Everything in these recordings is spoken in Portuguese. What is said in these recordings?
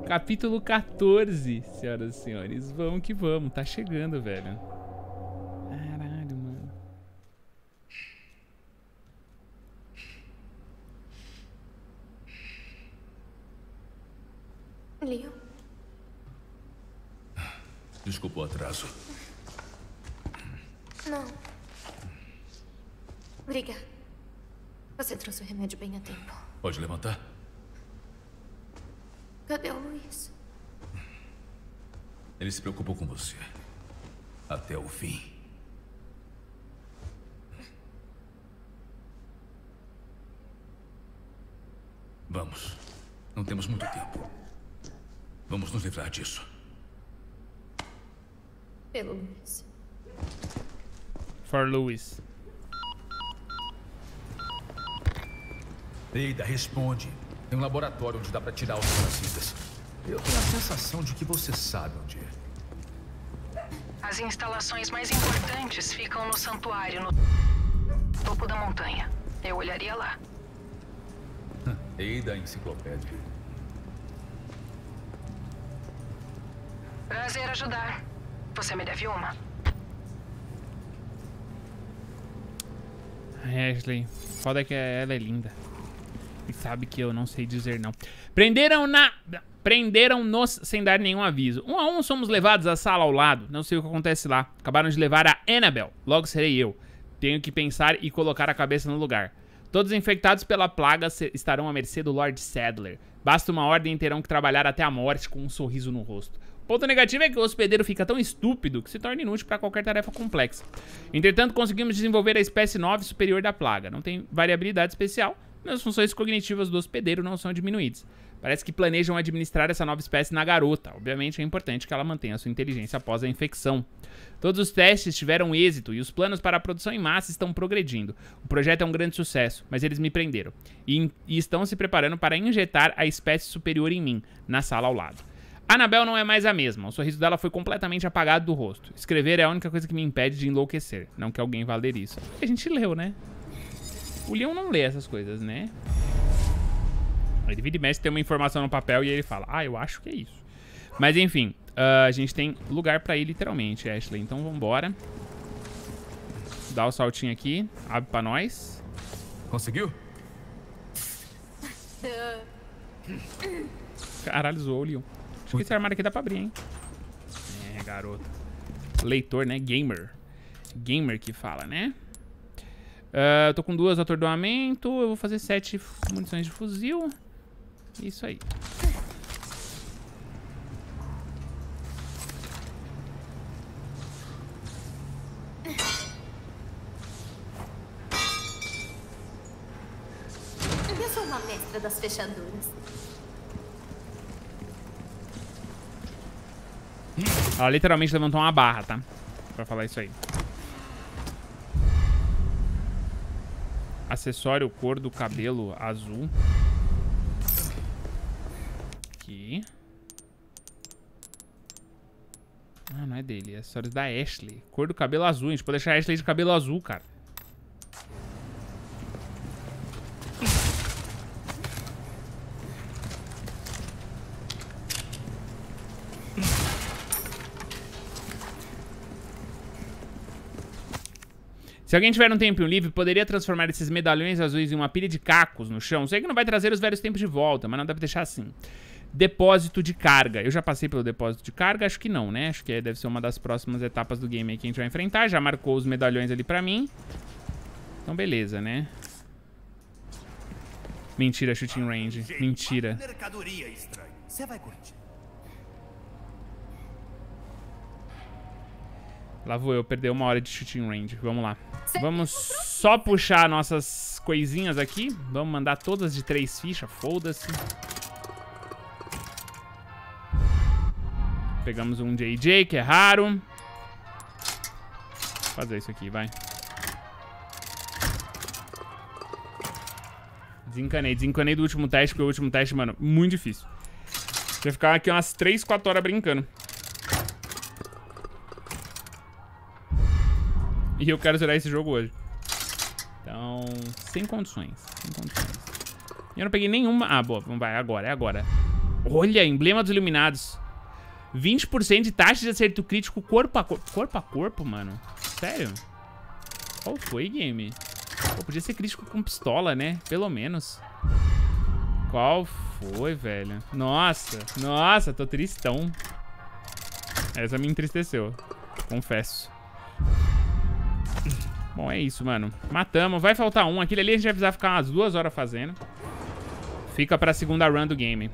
Capítulo 14, senhoras e senhores. Vamos que vamos. Tá chegando, velho. Caralho, mano. Leon? Desculpa o atraso. Não. Obrigada. Você trouxe o remédio bem a tempo. Pode levantar? Cadê o Luiz? Ele se preocupou com você. Até o fim. Vamos. Não temos muito tempo. Vamos nos livrar disso. Pelo Luiz. For Luiz. Eida, responde. Tem um laboratório onde dá pra tirar os parasitas. Eu tenho a sensação de que você sabe onde é. As instalações mais importantes ficam no santuário, no topo da montanha. Eu olharia lá. Eida, enciclopédia. Prazer ajudar. Você me deve uma? Ashley. Foda que ela é linda. E sabe que eu não sei dizer não. Prenderam-nos sem dar nenhum aviso. Um a um somos levados à sala ao lado. Não sei o que acontece lá. Acabaram de levar a Annabelle. Logo serei eu. Tenho que pensar e colocar a cabeça no lugar. Todos infectados pela plaga estarão à mercê do Lord Sadler. Basta uma ordem e terão que trabalhar até a morte com um sorriso no rosto. O ponto negativo é que o hospedeiro fica tão estúpido que se torna inútil para qualquer tarefa complexa. Entretanto, conseguimos desenvolver a espécie 9 superior da plaga. Não tem variabilidade especial, mas as funções cognitivas do hospedeiro não são diminuídas. Parece que planejam administrar essa nova espécie na garota. Obviamente é importante que ela mantenha sua inteligência após a infecção. Todos os testes tiveram êxito e os planos para a produção em massa estão progredindo. O projeto é um grande sucesso, mas eles me prenderam. E estão se preparando para injetar a espécie superior em mim, na sala ao lado. Annabelle não é mais a mesma. O sorriso dela foi completamente apagado do rosto. Escrever é a única coisa que me impede de enlouquecer. Não que alguém vá ler isso. A gente leu, né? O Leon não lê essas coisas, né? Ele vira e mexe, tem uma informação no papel e ele fala, ah, eu acho que é isso. Mas enfim, a gente tem lugar pra ir literalmente, Ashley. Então vambora. Dá o saltinho aqui, abre pra nós. Conseguiu? Caralho, zoou o Leon. Acho que esse armário aqui dá pra abrir, hein? É, garoto. Leitor, né? Gamer. Gamer que fala, né? Eu tô com 2 atordoamento. Eu vou fazer 7 munições de fuzil. Isso aí. Eu sou uma mestra das fechaduras. Ela literalmente levantou uma barra, tá? Pra falar isso aí. Acessório, cor do cabelo azul. Aqui. Ah, não é dele. É acessórios da Ashley. Cor do cabelo azul. A gente pode deixar a Ashley de cabelo azul, cara. Se alguém tiver um tempinho livre, poderia transformar esses medalhões azuis em uma pilha de cacos no chão. Sei que não vai trazer os velhos tempos de volta, mas não dá pra deixar assim. Depósito de carga. Eu já passei pelo depósito de carga? Acho que não, né? Acho que deve ser uma das próximas etapas do game aí que a gente vai enfrentar. Já marcou os medalhões ali pra mim. Então beleza, né? Mentira, shooting range. Mentira. Mercadoria estranha. Você vai curtir. Lá vou eu perder 1 hora de shooting range. Vamos lá. Vamos só puxar nossas coisinhas aqui. Vamos mandar todas de 3 fichas. Foda-se. Pegamos um JJ, que é raro. Vou fazer isso aqui, vai. Desencanei do último teste, porque o último teste, mano, muito difícil. Vai ficar aqui umas 3, 4 horas brincando. E eu quero zerar esse jogo hoje. Então, sem condições. Sem condições. E eu não peguei nenhuma... Ah, boa, vamos vai, agora, é agora. Olha, emblema dos iluminados. 20% de taxa de acerto crítico corpo a corpo. Corpo a corpo, mano? Sério? Qual foi, game? Pô, podia ser crítico com pistola, né? Pelo menos. Qual foi, velho? Nossa, nossa, tô tristão. Essa me entristeceu. Confesso. Bom, é isso, mano. Matamos. Vai faltar um. Aquele ali a gente vai precisar ficar umas 2 horas fazendo. Fica pra segunda run do game.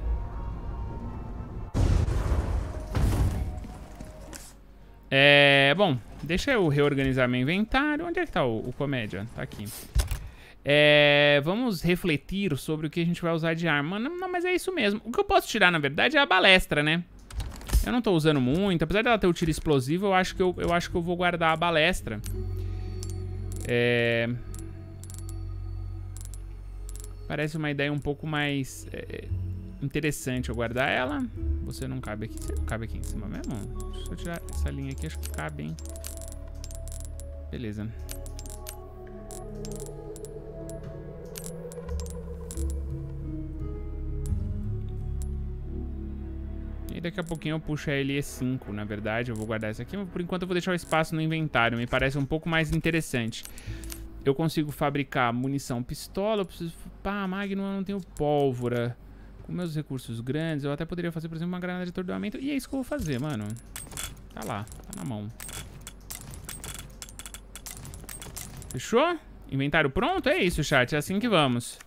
Bom, deixa eu reorganizar meu inventário. Onde é que tá o comédia? Tá aqui. Vamos refletir sobre o que a gente vai usar de arma. Não, mas é isso mesmo. O que eu posso tirar, na verdade, é a balestra, né? Eu não tô usando muito. Apesar dela ter o tiro explosivo, eu acho que eu vou guardar a balestra. Parece uma ideia um pouco mais interessante eu guardar ela. Você não cabe aqui. Você não cabe aqui em cima mesmo? Deixa eu tirar essa linha aqui. Acho que cabe, hein? Beleza. E daqui a pouquinho eu puxo a LE5, na verdade. Eu vou guardar essa aqui, mas por enquanto eu vou deixar o espaço no inventário. Me parece um pouco mais interessante. Eu consigo fabricar munição pistola. Eu preciso... Pá, Magnum, eu não tenho pólvora. Com meus recursos grandes, eu até poderia fazer, por exemplo, uma granada de atordoamento. E é isso que eu vou fazer, mano. Tá lá, tá na mão. Fechou? Inventário pronto? É isso, chat. É assim que vamos.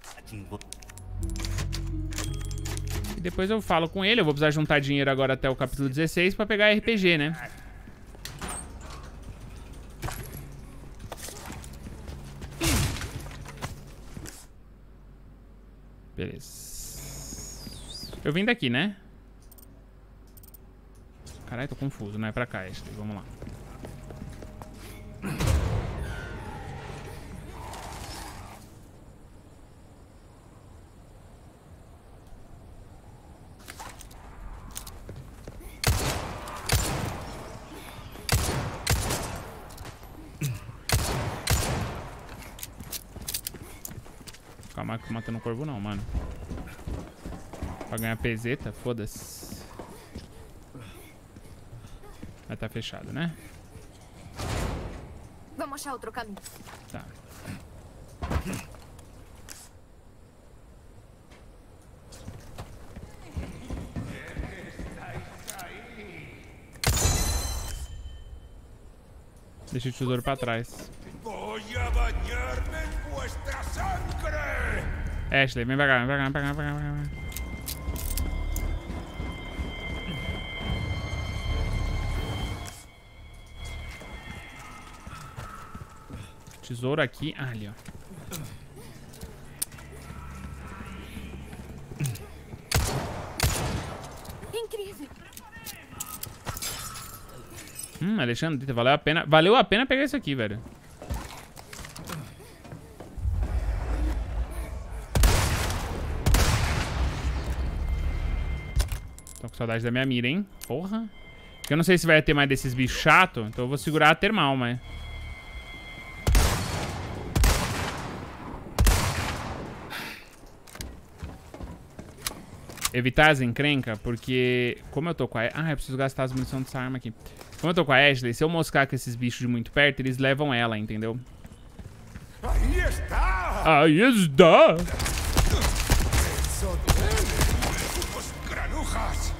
E depois eu falo com ele. Eu vou precisar juntar dinheiro agora até o capítulo 16 pra pegar RPG, né? Beleza. Eu vim daqui, né? Caralho, tô confuso. Não é pra cá, Ashley. Vamos lá. Calma, matando o corvo não, mano. Pra ganhar peseta, foda-se. Vai tá fechado, né? Vamos achar outro caminho. Tá. Deixa o tesouro pra trás. Ashley, vem pra cá, vem pra cá, vem pra cá, vem pra cá, vem pra cá. Tesouro aqui. Ah, ali, ó. Incrível. Alexandre, valeu a pena pegar isso aqui, velho. Tô com saudade da minha mira, hein? Porra. Eu não sei se vai ter mais desses bichos chatos, então eu vou segurar a termal, mas... Evitar as encrencas, porque... Como eu tô com a... Ah, eu preciso gastar as munições dessa arma aqui. Como eu tô com a Ashley, se eu moscar com esses bichos de muito perto, eles levam ela, entendeu? Aí está! Aí está! Os granujas!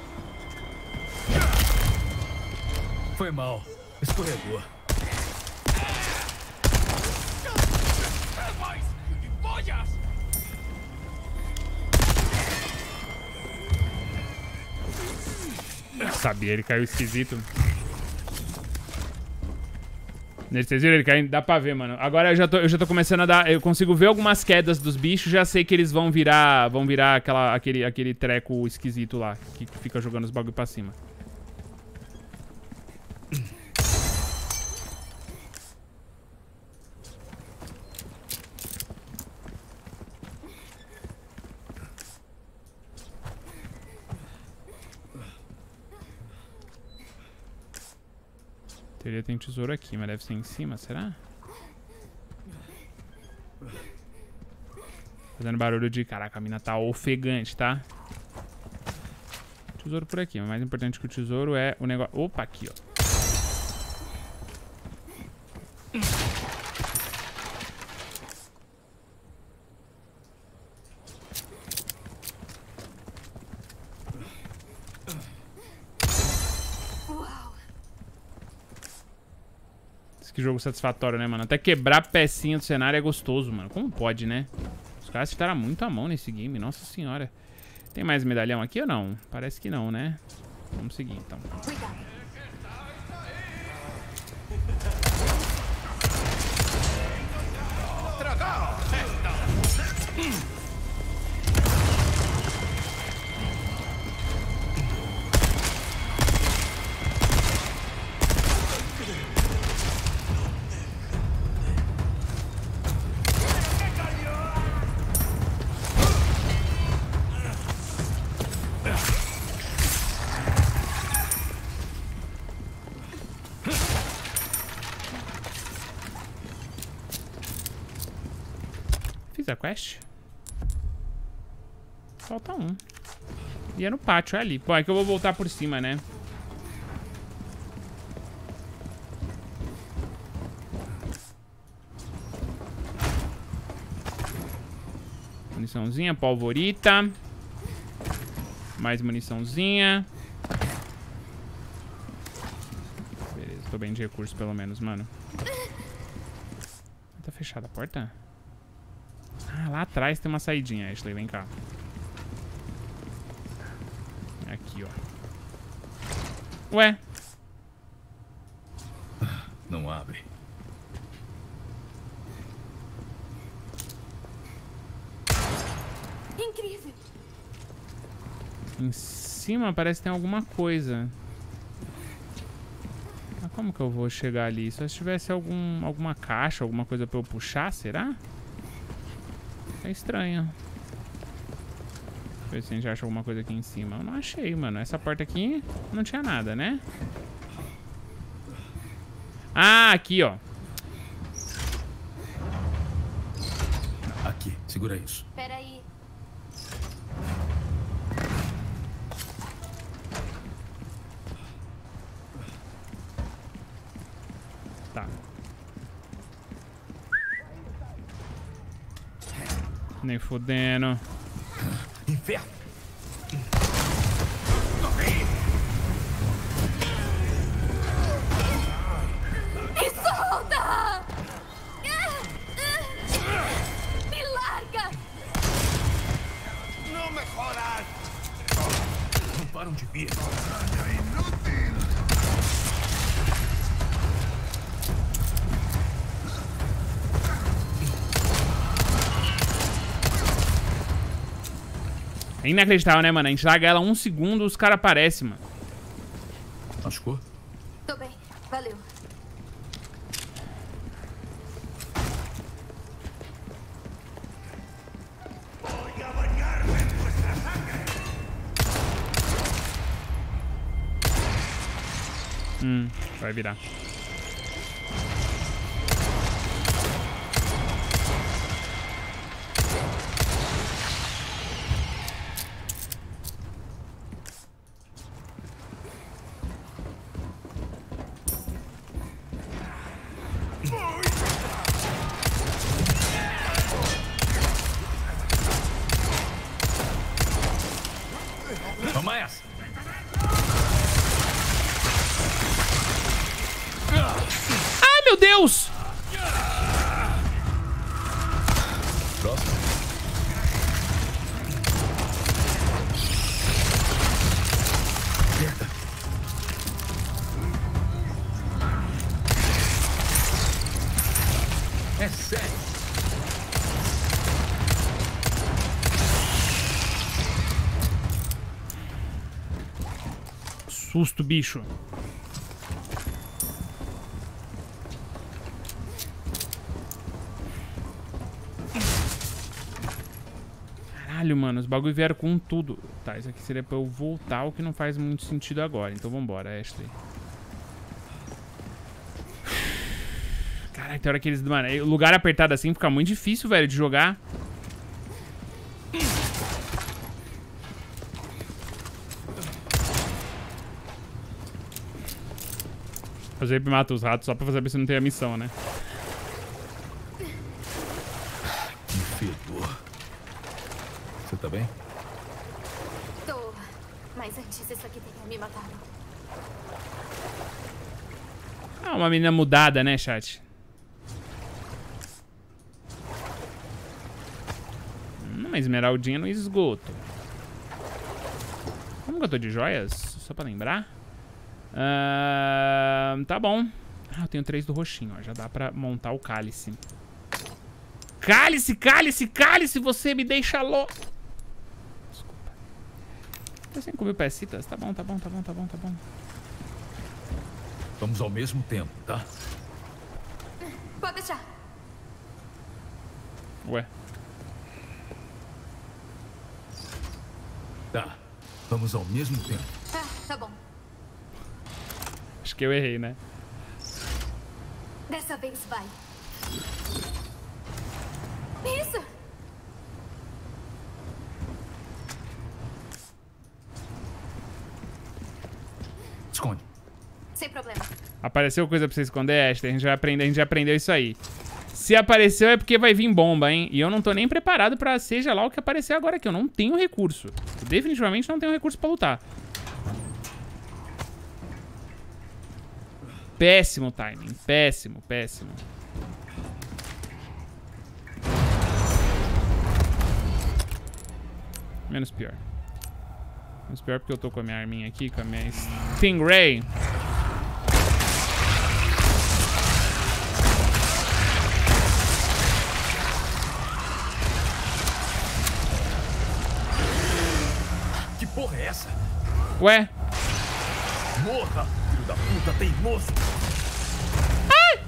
Foi mal. Escorregou. Mais! Gilipollas! Sabia, ele caiu esquisito. Vocês viram ele caindo? Dá pra ver, mano. Agora eu já tô começando a dar... Eu consigo ver algumas quedas dos bichos. Já sei que eles vão virar aquele treco esquisito lá. Que fica jogando os bagulho pra cima. Teria tem tesouro aqui, mas deve ser em cima, será? Fazendo barulho de... Caraca, a mina tá ofegante, tá? Tesouro por aqui. Mas mais importante que o tesouro é o negócio... Opa, aqui, ó. Que jogo satisfatório, né, mano? Até quebrar pecinha do cenário é gostoso, mano. Como pode, né? Os caras acertaram muito a mão nesse game. Nossa senhora. Tem mais medalhão aqui ou não? Parece que não, né? Vamos seguir, então. Fiz a quest? Falta um. E é no pátio, é ali. Bom, é que eu vou voltar por cima, né? Muniçãozinha, polvorita. Mais muniçãozinha. Beleza, tô bem de recurso pelo menos, mano. Tá fechada a porta? Ah, lá atrás tem uma saidinha, Ashley, vem cá. Aqui, ó. Ué? Não abre. Incrível. Em cima parece que tem alguma coisa. Mas como que eu vou chegar ali? Só se tivesse alguma caixa, alguma coisa pra eu puxar, será? É estranho. Deixa eu ver se a gente acha alguma coisa aqui em cima. Eu não achei, mano. Essa porta aqui não tinha nada, né? Ah, aqui, ó. Aqui, segura isso. Peraí. Tá. Nem fodendo. Inferno! Me solta! Me larga! ¡No me jodas! Não param de vir. ¡Inútil! É inacreditável, né, mano? A gente larga ela 1 segundo, os caras aparecem, mano. Machucou? Tô bem, valeu. ¡Voy a bañarme en vuestra sangre! Vai virar. Toma essa! Ai, meu Deus! Próximo. Aperta. É sério. Susto, bicho. Caralho, mano, os bagulho vieram com tudo. Tá, isso aqui seria pra eu voltar, o que não faz muito sentido agora. Então vambora, Ashley. Caralho, tem hora que eles... Mano, lugar apertado assim fica muito difícil, velho, de jogar. Eu sempre mato os ratos só pra saber se não tem a missão, né? Que fedor. Você tá bem? Tô. Mas antes isso aqui teria me matado. Ah, uma menina mudada, né, chat? Uma esmeraldinha no esgoto. Como que eu tô de joias? Só pra lembrar. Tá bom. Ah, eu tenho 3 do roxinho, ó. Já dá pra montar o cálice. Cálice, cálice, cálice! Você me deixa louco! Desculpa. Tô sem comer pecitas. Tá bom, tá bom, tá bom, tá bom, tá bom. Vamos ao mesmo tempo, tá? Pode deixar. Ué. Tá. Vamos ao mesmo tempo. Tá bom. Acho que eu errei, né? Dessa vez vai. Isso! Esconde. Sem problema. Apareceu coisa pra você esconder, Ashley? A gente já aprendeu isso aí. Se apareceu é porque vai vir bomba, hein? E eu não tô nem preparado pra seja lá o que aparecer agora aqui. Eu não tenho recurso. Eu definitivamente não tenho recurso pra lutar. Péssimo timing. Péssimo, péssimo. Menos pior. Menos pior porque eu tô com a minha arminha aqui, com a minha Stingray. Que porra é essa? Ué? Morra, filho da puta teimoso! Ai!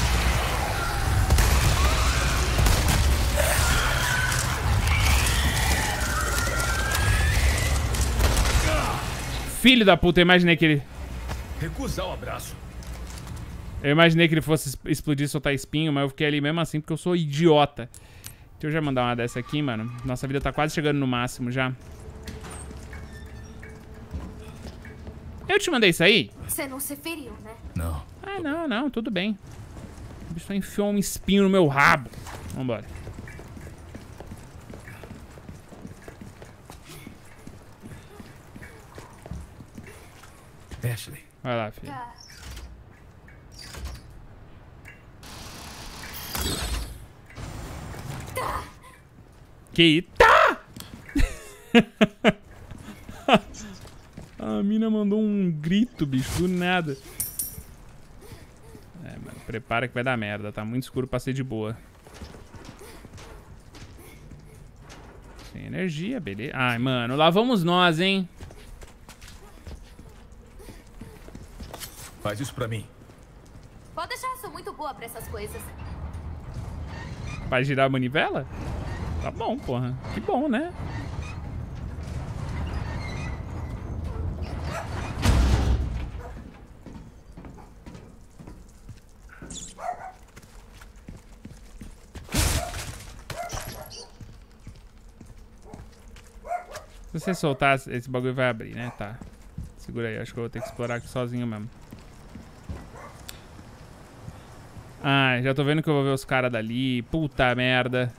Filho da puta, eu imaginei que ele... Recusar o abraço. Eu imaginei que ele fosse explodir e soltar espinho, mas eu fiquei ali mesmo assim porque eu sou idiota. Deixa eu já mandar uma dessa aqui, mano. Nossa vida tá quase chegando no máximo já. Eu te mandei isso aí? Você não se feriu, né? Não. Ah, não, não, tudo bem. O bicho só enfiou um espinho no meu rabo. Vambora. Ashley. Vai lá, filho. Tá. Que tá! A mina mandou um grito, bicho, do nada. É, mano, prepara que vai dar merda. Tá muito escuro pra ser de boa. Sem energia, beleza. Ai, mano, lá vamos nós, hein? Faz isso pra mim. Pode deixar, sou muito boa pra essas coisas. Vai girar a manivela? Tá bom, porra. Que bom, né? Se você soltar, esse bagulho vai abrir, né? Tá. Segura aí, acho que eu vou ter que explorar aqui sozinho mesmo. Ai, já tô vendo que eu vou ver os caras dali. Puta merda.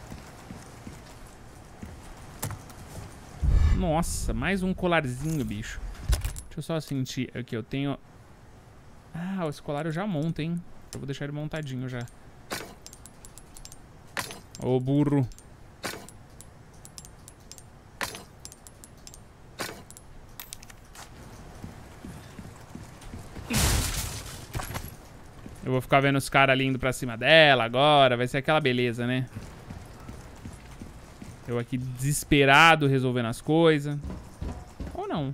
Nossa, mais um colarzinho, bicho. Deixa eu só sentir aqui, eu tenho... Ah, esse colar eu já monto, hein? Eu vou deixar ele montadinho já. Ô, burro. Eu vou ficar vendo os caras ali indo pra cima dela agora. Vai ser aquela beleza, né? Eu aqui desesperado resolvendo as coisas. Ou não.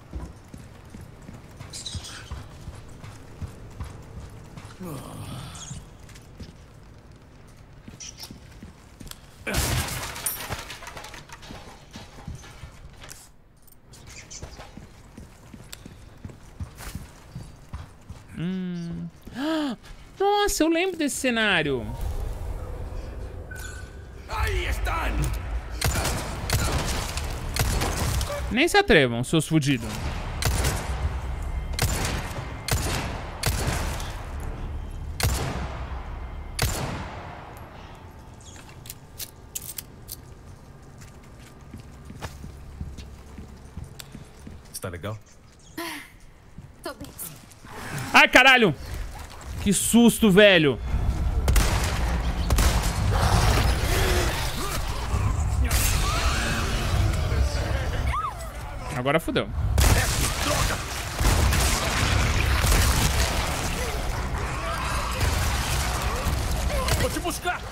Nossa, eu lembro desse cenário. Aí estão! Nem se atrevam, seus fudidos. Está legal? Tô bem. Ai, caralho! Que susto, velho! Agora fodeu. Vou te buscar!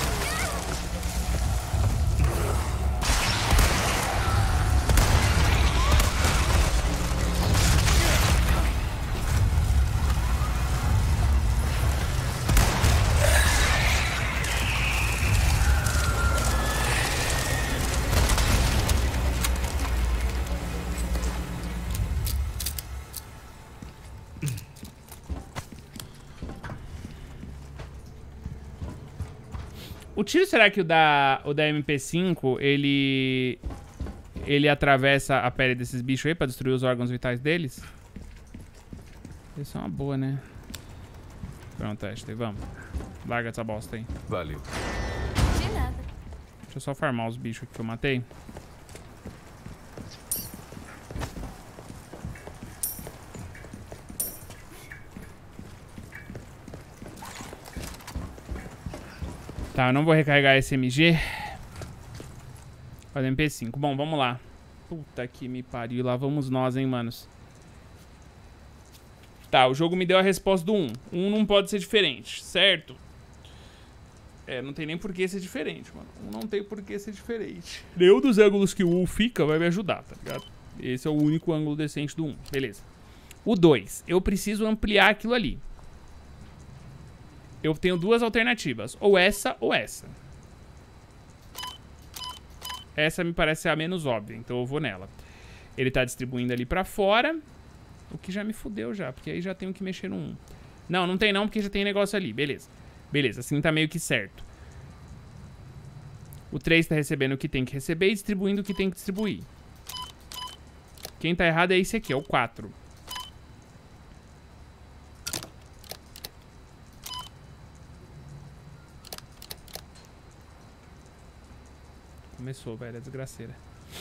O tiro, será que o da MP5, ele atravessa a pele desses bichos aí pra destruir os órgãos vitais deles? Isso é uma boa, né? Pronto, Ashley, vamos. Larga essa bosta aí. Valeu. De nada. Deixa eu só farmar os bichos que eu matei. Tá, eu não vou recarregar esse MG. Fazer MP5. Bom, vamos lá. Puta que me pariu. Lá vamos nós, hein, manos. Tá, o jogo me deu a resposta do 1. 1 não pode ser diferente, certo? É, não tem nem por que ser diferente, mano. 1 não tem por que ser diferente. Nenhum dos ângulos que o 1 fica vai me ajudar, tá ligado? Esse é o único ângulo decente do 1. Beleza. O 2. Eu preciso ampliar aquilo ali. Eu tenho duas alternativas. Ou essa ou essa. Essa me parece ser a menos óbvia, então eu vou nela. Ele tá distribuindo ali pra fora. O que já me fudeu já, porque aí já tenho que mexer no 1. Não, não tem não, porque já tem negócio ali. Beleza. Beleza, assim tá meio que certo. O 3 tá recebendo o que tem que receber e distribuindo o que tem que distribuir. Quem tá errado é esse aqui, é o 4. Começou, velho, a desgraceira.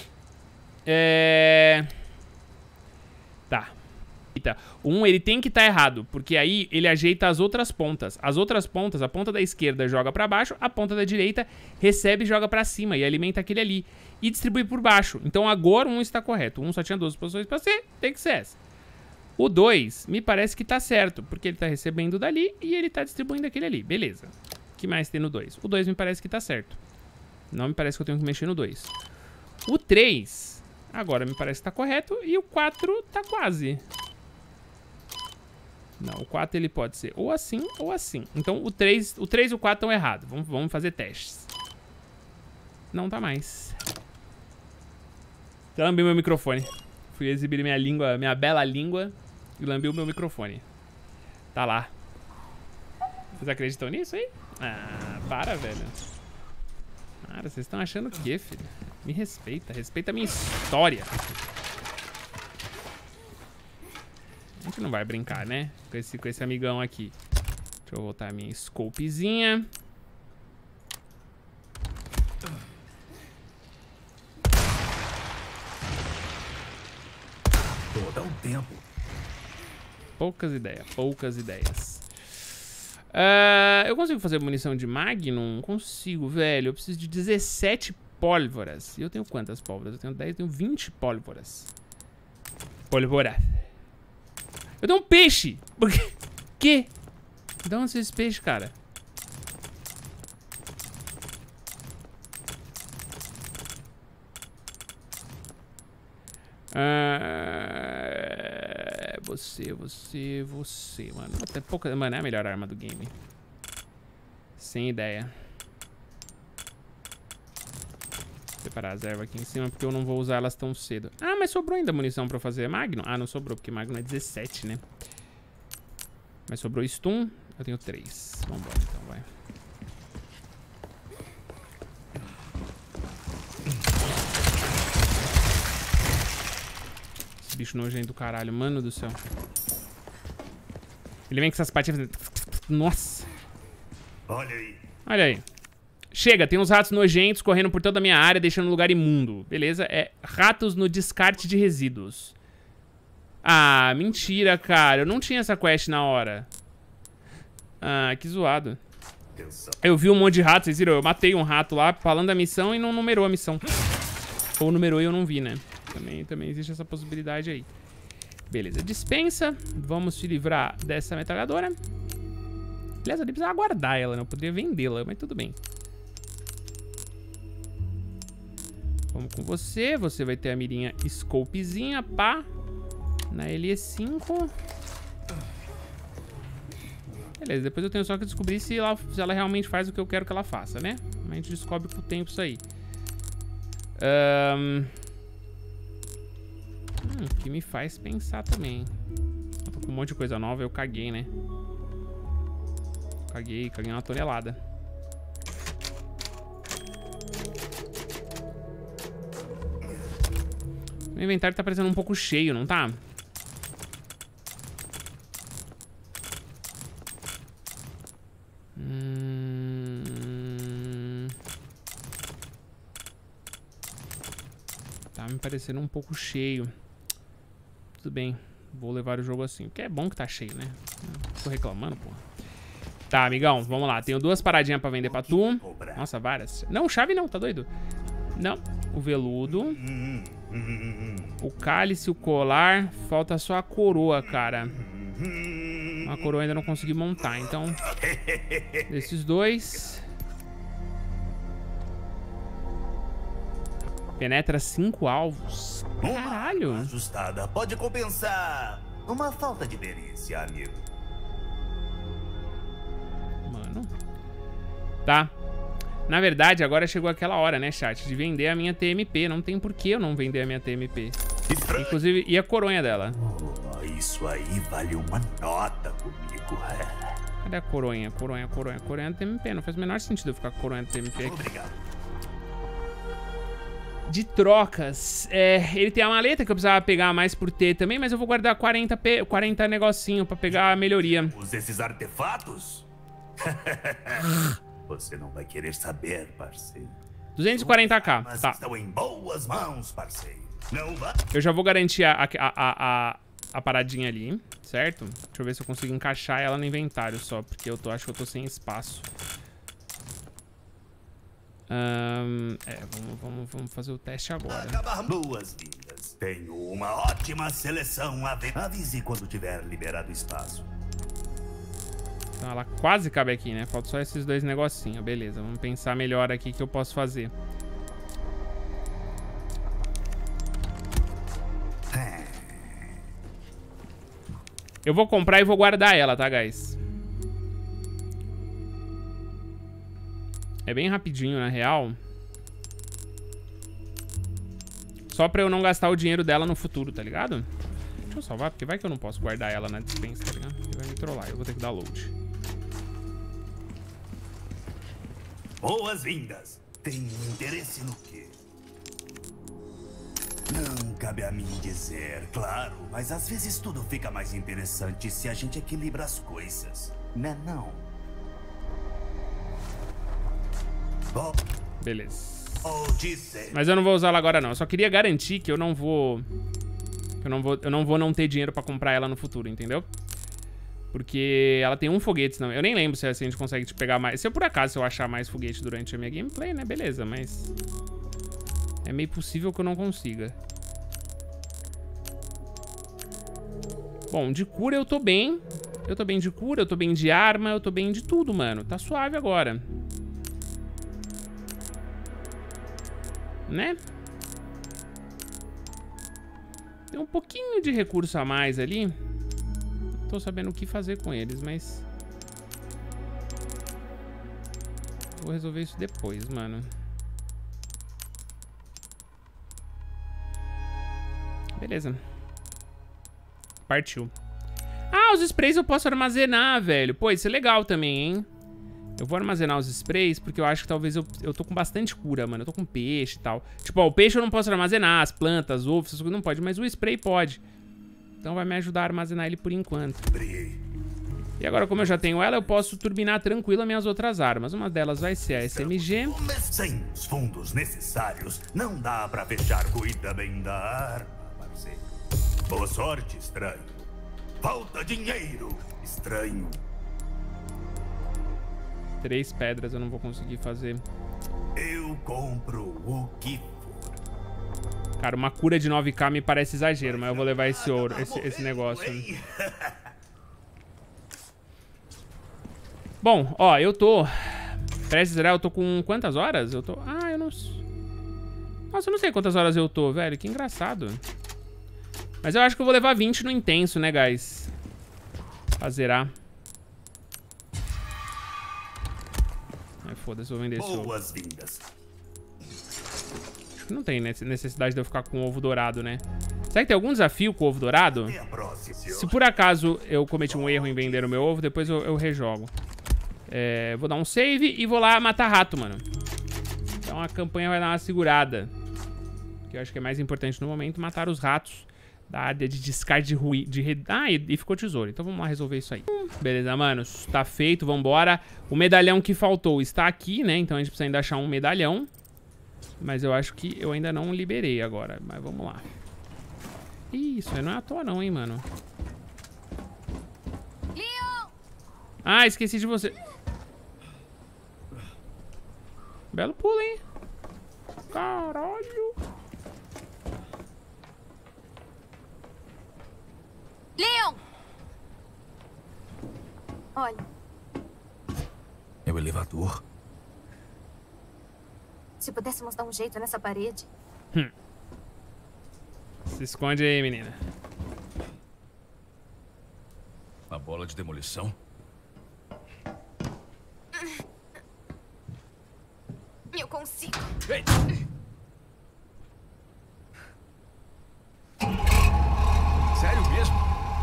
Tá. Eita. O 1, ele tem que estar errado, porque aí ele ajeita as outras pontas. As outras pontas, a ponta da esquerda joga pra baixo, a ponta da direita recebe e joga pra cima e alimenta aquele ali. E distribui por baixo. Então agora o 1 está correto. O 1 só tinha 12 posições pra ser, tem que ser essa. O 2 me parece que tá certo, porque ele tá recebendo dali e ele tá distribuindo aquele ali. Beleza. O que mais tem no 2? O 2 me parece que tá certo. Não me parece que eu tenho que mexer no 2. O 3, agora me parece que tá correto. E o 4 tá quase. Não, o 4 ele pode ser ou assim ou assim. Então o 3 e o 4 estão errados. Vamos fazer testes. Não tá mais. Eu lambi meu microfone. Fui exibir minha língua, minha bela língua. E lambi o meu microfone. Tá lá. Vocês acreditam nisso aí? Ah, para, velho. Cara, vocês estão achando o quê, filho? Me respeita. Respeita a minha história. A gente não vai brincar, né? Com esse amigão aqui. Deixa eu voltar a minha scopezinha. Pô, dá um tempo. Poucas ideias, poucas ideias. Eu consigo fazer munição de Magnum? Consigo, velho. Eu preciso de 17 pólvoras. E eu tenho quantas pólvoras? Eu tenho 10, eu tenho 20 pólvoras. Pólvora. Eu tenho um peixe! Por quê? Que? De onde esse peixe, cara? Você, mano. Até pouca... Mano, é a melhor arma do game. Sem ideia. Vou separar as ervas aqui em cima, porque eu não vou usar elas tão cedo. Ah, mas sobrou ainda munição pra fazer Magnum? Ah, não sobrou, porque Magnum é 17, né? Mas sobrou stun. Eu tenho 3. Vambora, então, vai. Esse bicho nojento do caralho, mano do céu. Ele vem com essas patinhas. Nossa. Olha aí. Olha aí. Chega, tem uns ratos nojentos correndo por toda a minha área, deixando o lugar imundo. Beleza? É ratos no descarte de resíduos. Ah, mentira, cara. Eu não tinha essa quest na hora. Ah, que zoado. Eu vi um monte de rato, vocês viram? Eu matei um rato lá falando da missão e não numerou a missão. Ou numerou e eu não vi, né? Também existe essa possibilidade aí. Beleza, dispensa. Vamos se livrar dessa metralhadora. Aliás, eu nem precisava guardar ela, né? Eu poderia vendê-la, mas tudo bem. Vamos com você. Você vai ter a mirinha scopezinha, pá. Na LE5. Beleza, depois eu tenho só que descobrir se ela realmente faz o que eu quero que ela faça, né? A gente descobre com o tempo isso aí. Que me faz pensar também. Eu tô com um monte de coisa nova, eu caguei, né? Caguei uma tonelada. Meu inventário tá parecendo um pouco cheio, não tá? Tá me parecendo um pouco cheio. Tudo bem, vou levar o jogo assim. Porque é bom que tá cheio, né? Tô reclamando, porra. Tá, amigão, vamos lá. Tenho 2 paradinhas pra vender pra tu. Nossa, várias. Não, chave não, tá doido? Não, o veludo. O cálice, o colar. Falta só a coroa, cara. A coroa ainda não consegui montar, então... Desses 2... Penetra 5 alvos. Caralho. Ajustada pode compensar uma falta de perícia, amigo. Mano. Tá. Na verdade, agora chegou aquela hora, né, chat? De vender a minha TMP. Não tem por que eu não vender a minha TMP. Estranho. Inclusive, e a coronha dela? Oh, isso aí vale uma nota comigo. Cadê a coronha? Coronha da TMP. Não faz o menor sentido eu ficar com a coronha da TMP aqui. Obrigado. De trocas, ele tem a maleta que eu precisava pegar mais por T também, mas eu vou guardar 40 negocinho pra pegar a melhoria. Usa esses artefatos? Você não vai querer saber, parceiro. 240k, Mas tá. estão em boas mãos, parceiro. Não vai. Eu já vou garantir a paradinha ali, certo? Deixa eu ver se eu consigo encaixar ela no inventário só, porque acho que eu tô sem espaço. Vamos fazer o teste agora. Boas-vindas. Tenho uma ótima seleção. Avise quando tiver liberado espaço. Então ela quase cabe aqui, né? Falta só esses 2 negocinhos. Beleza, vamos pensar melhor aqui o que eu posso fazer. Eu vou comprar e vou guardar ela, tá, guys? É bem rapidinho, na real. Só pra eu não gastar o dinheiro dela no futuro, tá ligado? Deixa eu salvar, porque vai que eu não posso guardar ela na dispensa, tá ligado? Porque vai me trollar, eu vou ter que dar load. Boas-vindas. Tem interesse no quê? Não cabe a mim dizer, claro. Mas às vezes tudo fica mais interessante se a gente equilibra as coisas. Né, não? Beleza. Mas eu não vou usar ela agora não. Eu só queria garantir que eu não vou não ter dinheiro pra comprar ela no futuro, entendeu? Porque ela tem um foguete, não. Eu nem lembro se a gente consegue pegar mais. Se eu por acaso eu achar mais foguete durante a minha gameplay, né? Beleza, mas é meio possível que eu não consiga. Bom, de cura eu tô bem. Eu tô bem de cura, eu tô bem de arma, eu tô bem de tudo, mano. Tá suave agora. Né? Tem um pouquinho de recurso a mais ali. Não tô sabendo o que fazer com eles, mas... vou resolver isso depois, mano. Beleza. Partiu. Ah, os sprays eu posso armazenar, velho. Pô, isso é legal também, hein? Eu vou armazenar os sprays porque eu acho que talvez eu tô com bastante cura, mano. Eu tô com peixe e tal. Tipo, ó, o peixe eu não posso armazenar, as plantas, ovos, essas coisas não pode, mas o spray pode. Então vai me ajudar a armazenar ele por enquanto. E agora, como eu já tenho ela, eu posso turbinar tranquilo as minhas outras armas. Uma delas vai ser a SMG. Sem os fundos necessários, não dá pra fechar. Cuida bem da arma, parceiro. Boa sorte, estranho. Falta dinheiro, estranho. 3 pedras eu não vou conseguir fazer. Eu compro o que for. Cara, uma cura de 9k me parece exagero, mas eu vou levar esse ouro, esse negócio. Bom, ó, eu tô... Prestes a zerar, eu tô com quantas horas? Eu tô... Ah, eu não... Nossa, eu não sei quantas horas eu tô, velho. Que engraçado. Mas eu acho que eu vou levar 20 no intenso, né, guys? Pra zerar. Ai, foda-se, eu vou vender esse ovo. Boas-vindas. Acho que não tem necessidade de eu ficar com ovo dourado, né? Será que tem algum desafio com o ovo dourado? Se por acaso eu cometi um erro em vender o meu ovo, depois eu rejogo. Vou dar um save e vou lá matar rato, mano. Então a campanha vai dar uma segurada. O que eu acho que é mais importante no momento, matar os ratos da área de descarte de ruído. Ah, e ficou tesouro. Então vamos lá resolver isso aí. Beleza, manos. Tá feito, vambora. O medalhão que faltou está aqui, né? Então a gente precisa ainda achar um medalhão. Mas eu acho que eu ainda não liberei agora. Mas vamos lá. Ih, isso aí não é à toa não, hein, mano. Leon! Ah, esqueci de você. Belo pulo, hein? Caralho. Leon! Olha, É o elevador. se pudéssemos dar um jeito nessa parede. Se esconde aí, menina. A bola de demolição. Eu consigo. Ei! Sério mesmo?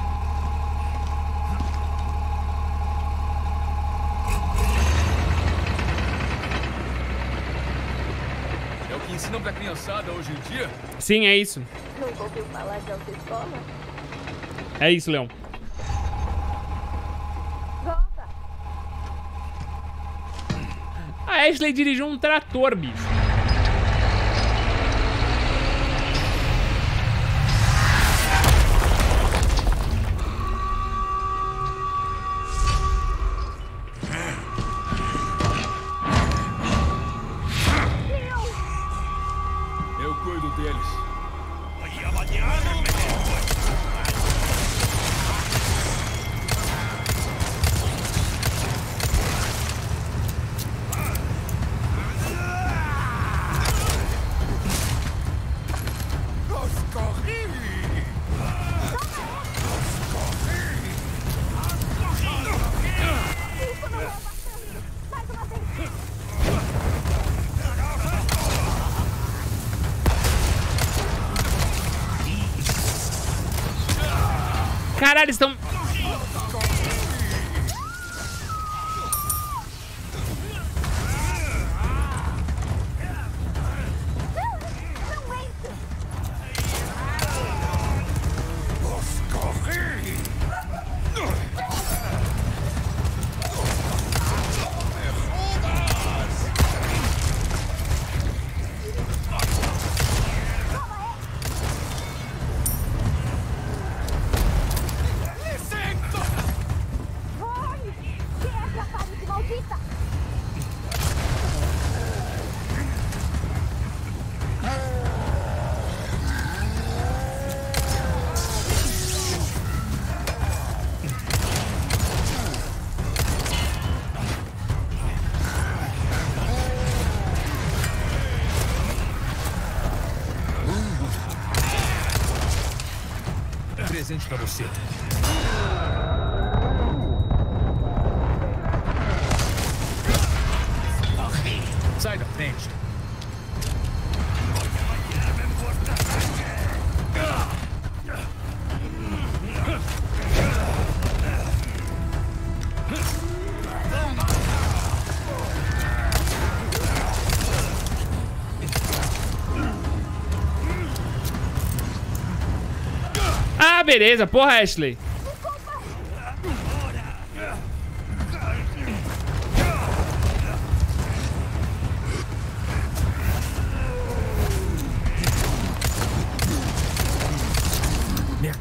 É o que ensinam pra criançada hoje em dia? Sim, é isso. Nunca ouviu falar de autoescola? É isso, Leão. Volta! A Ashley dirigiu um trator, bicho. Eu cuido deles. Caralho, estão... Presente pra você. Sai da frente. Ah, beleza. Porra, Ashley. Me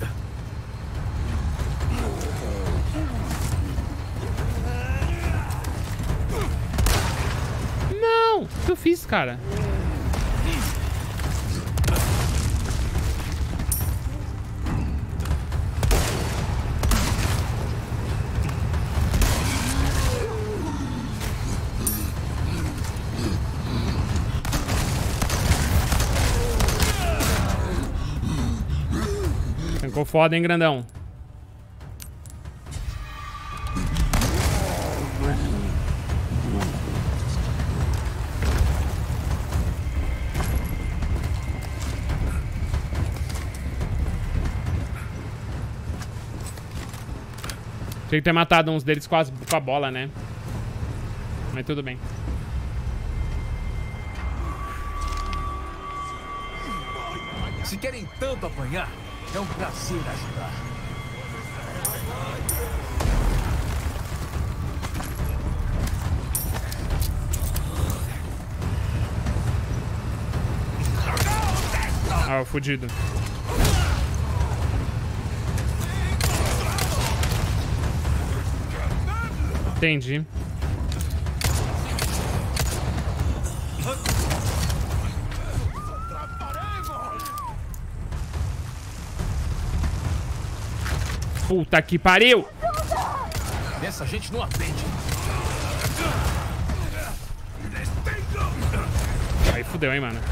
fiz, cara? Ficou foda, hein, grandão? Tinha que ter matado uns deles com a bola, né? Mas tudo bem. Se querem tanto apanhar, é um prazer ajudar. Ah, fudido. Entendi. Puta que pariu! Essa gente não aprende. Aí fudeu, hein, mano.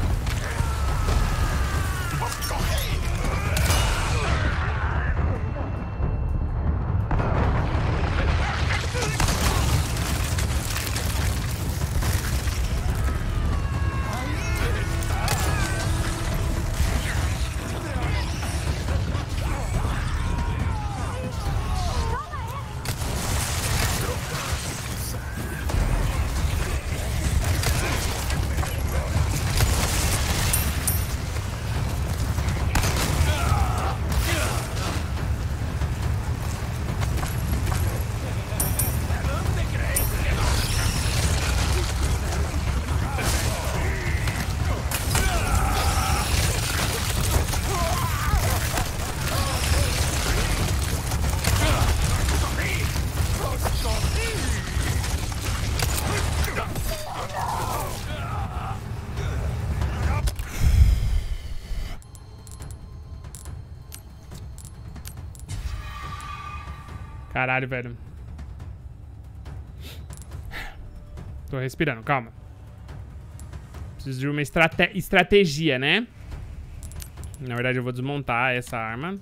Caralho, velho. Tô respirando, calma. Preciso de uma estratégia, né? Na verdade, eu vou desmontar essa arma.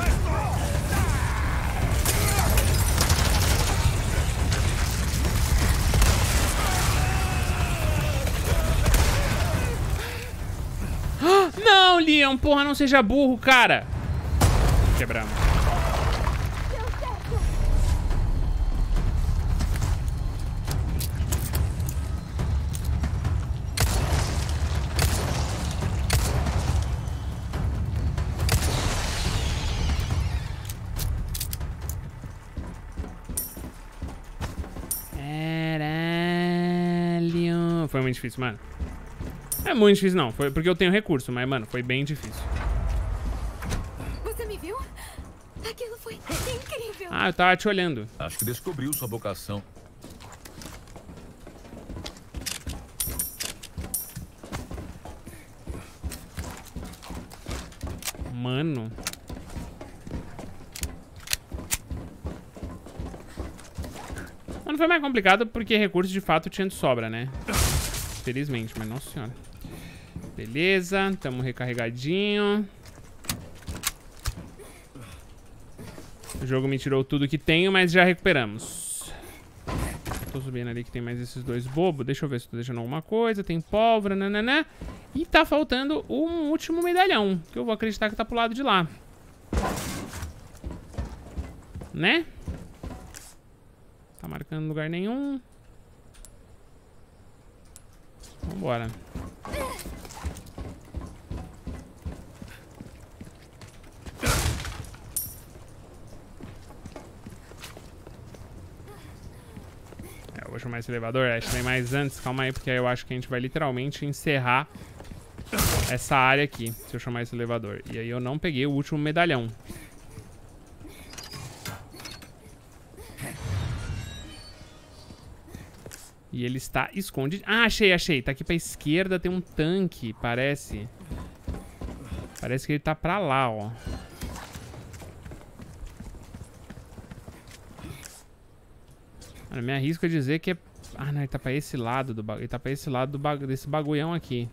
Não, Leon, porra, não seja burro, cara. Quebramos. Foi muito difícil, mano. É muito difícil, não. Foi porque eu tenho recurso, mas, mano, foi bem difícil. Você me viu? Aquilo foi incrível. Ah, eu tava te olhando. Acho que descobriu sua vocação. Mano. Não foi mais complicado porque recurso de fato tinha de sobra, né? Felizmente, mas nossa senhora. Beleza, tamo recarregadinho. O jogo me tirou tudo que tenho, mas já recuperamos. Tô subindo ali que tem mais esses dois bobos. Deixa eu ver se tô deixando alguma coisa. Tem pólvora, nananã. E tá faltando um último medalhão, que eu vou acreditar que tá pro lado de lá. Né? Tá marcando lugar nenhum. Vambora. Eu vou chamar esse elevador, Ashley, mas antes, calma aí, porque eu acho que a gente vai literalmente encerrar essa área aqui, se eu chamar esse elevador. E aí eu não peguei o último medalhão. E ele está escondido. Ah, achei. Tá aqui pra esquerda, tem um tanque, parece. Parece que ele tá pra lá, ó. Mano, me arrisco a dizer que é... Ah, não, ele tá pra esse lado do bagulho. Ele tá pra esse lado desse bagulhão aqui.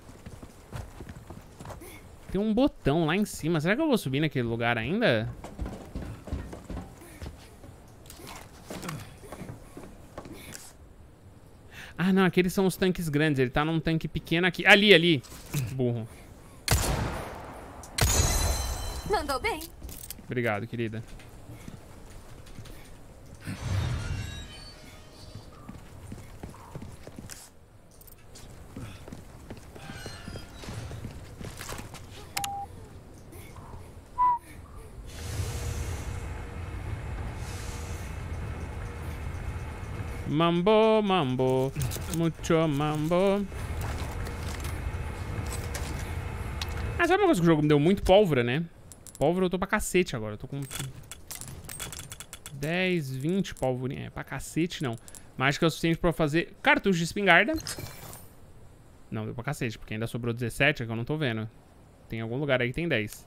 Tem um botão lá em cima. Será que eu vou subir naquele lugar ainda? Ah, não. Aqueles são os tanques grandes. Ele tá num tanque pequeno aqui. Ali. Burro. Mandou bem. Obrigado, querida. Mambo, mucho mambo. Ah, sabe uma coisa que o jogo me deu muito? Pólvora, né? Pólvora eu tô pra cacete agora. Eu tô com 10, 20 pólvorinha. É, pra cacete não. Mas acho que é o suficiente pra fazer cartucho de espingarda. Não, deu pra cacete, porque ainda sobrou 17, é que eu não tô vendo. Tem algum lugar aí que tem 10.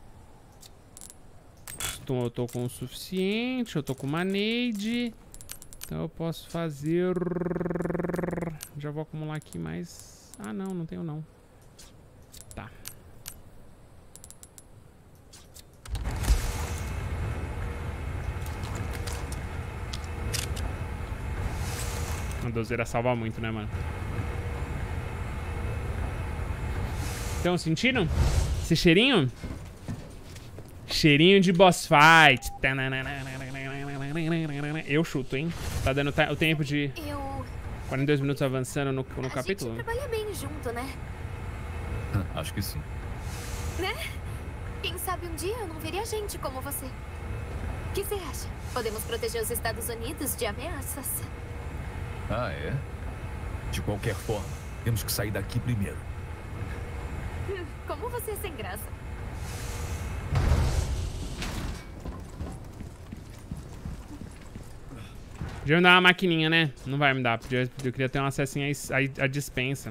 Eu tô com o suficiente, eu tô com uma nade. Então eu posso fazer... Já vou acumular aqui mais... Ah, não tenho não. Tá. A dozeira salva muito, né, mano? Então, sentiram? Esse cheirinho? Cheirinho de boss fight. Eu chuto, hein? Tá dando o tempo de 42 minutos avançando no capítulo. A gente trabalha bem junto, né? Acho que sim. Né? Quem sabe um dia eu não veria gente como você. O que você acha? Podemos proteger os Estados Unidos de ameaças. Ah, é? De qualquer forma, temos que sair daqui primeiro. Como você é sem graça. Podia me dar uma maquininha, né? Não vai me dar. Eu queria ter um acessinho à dispensa.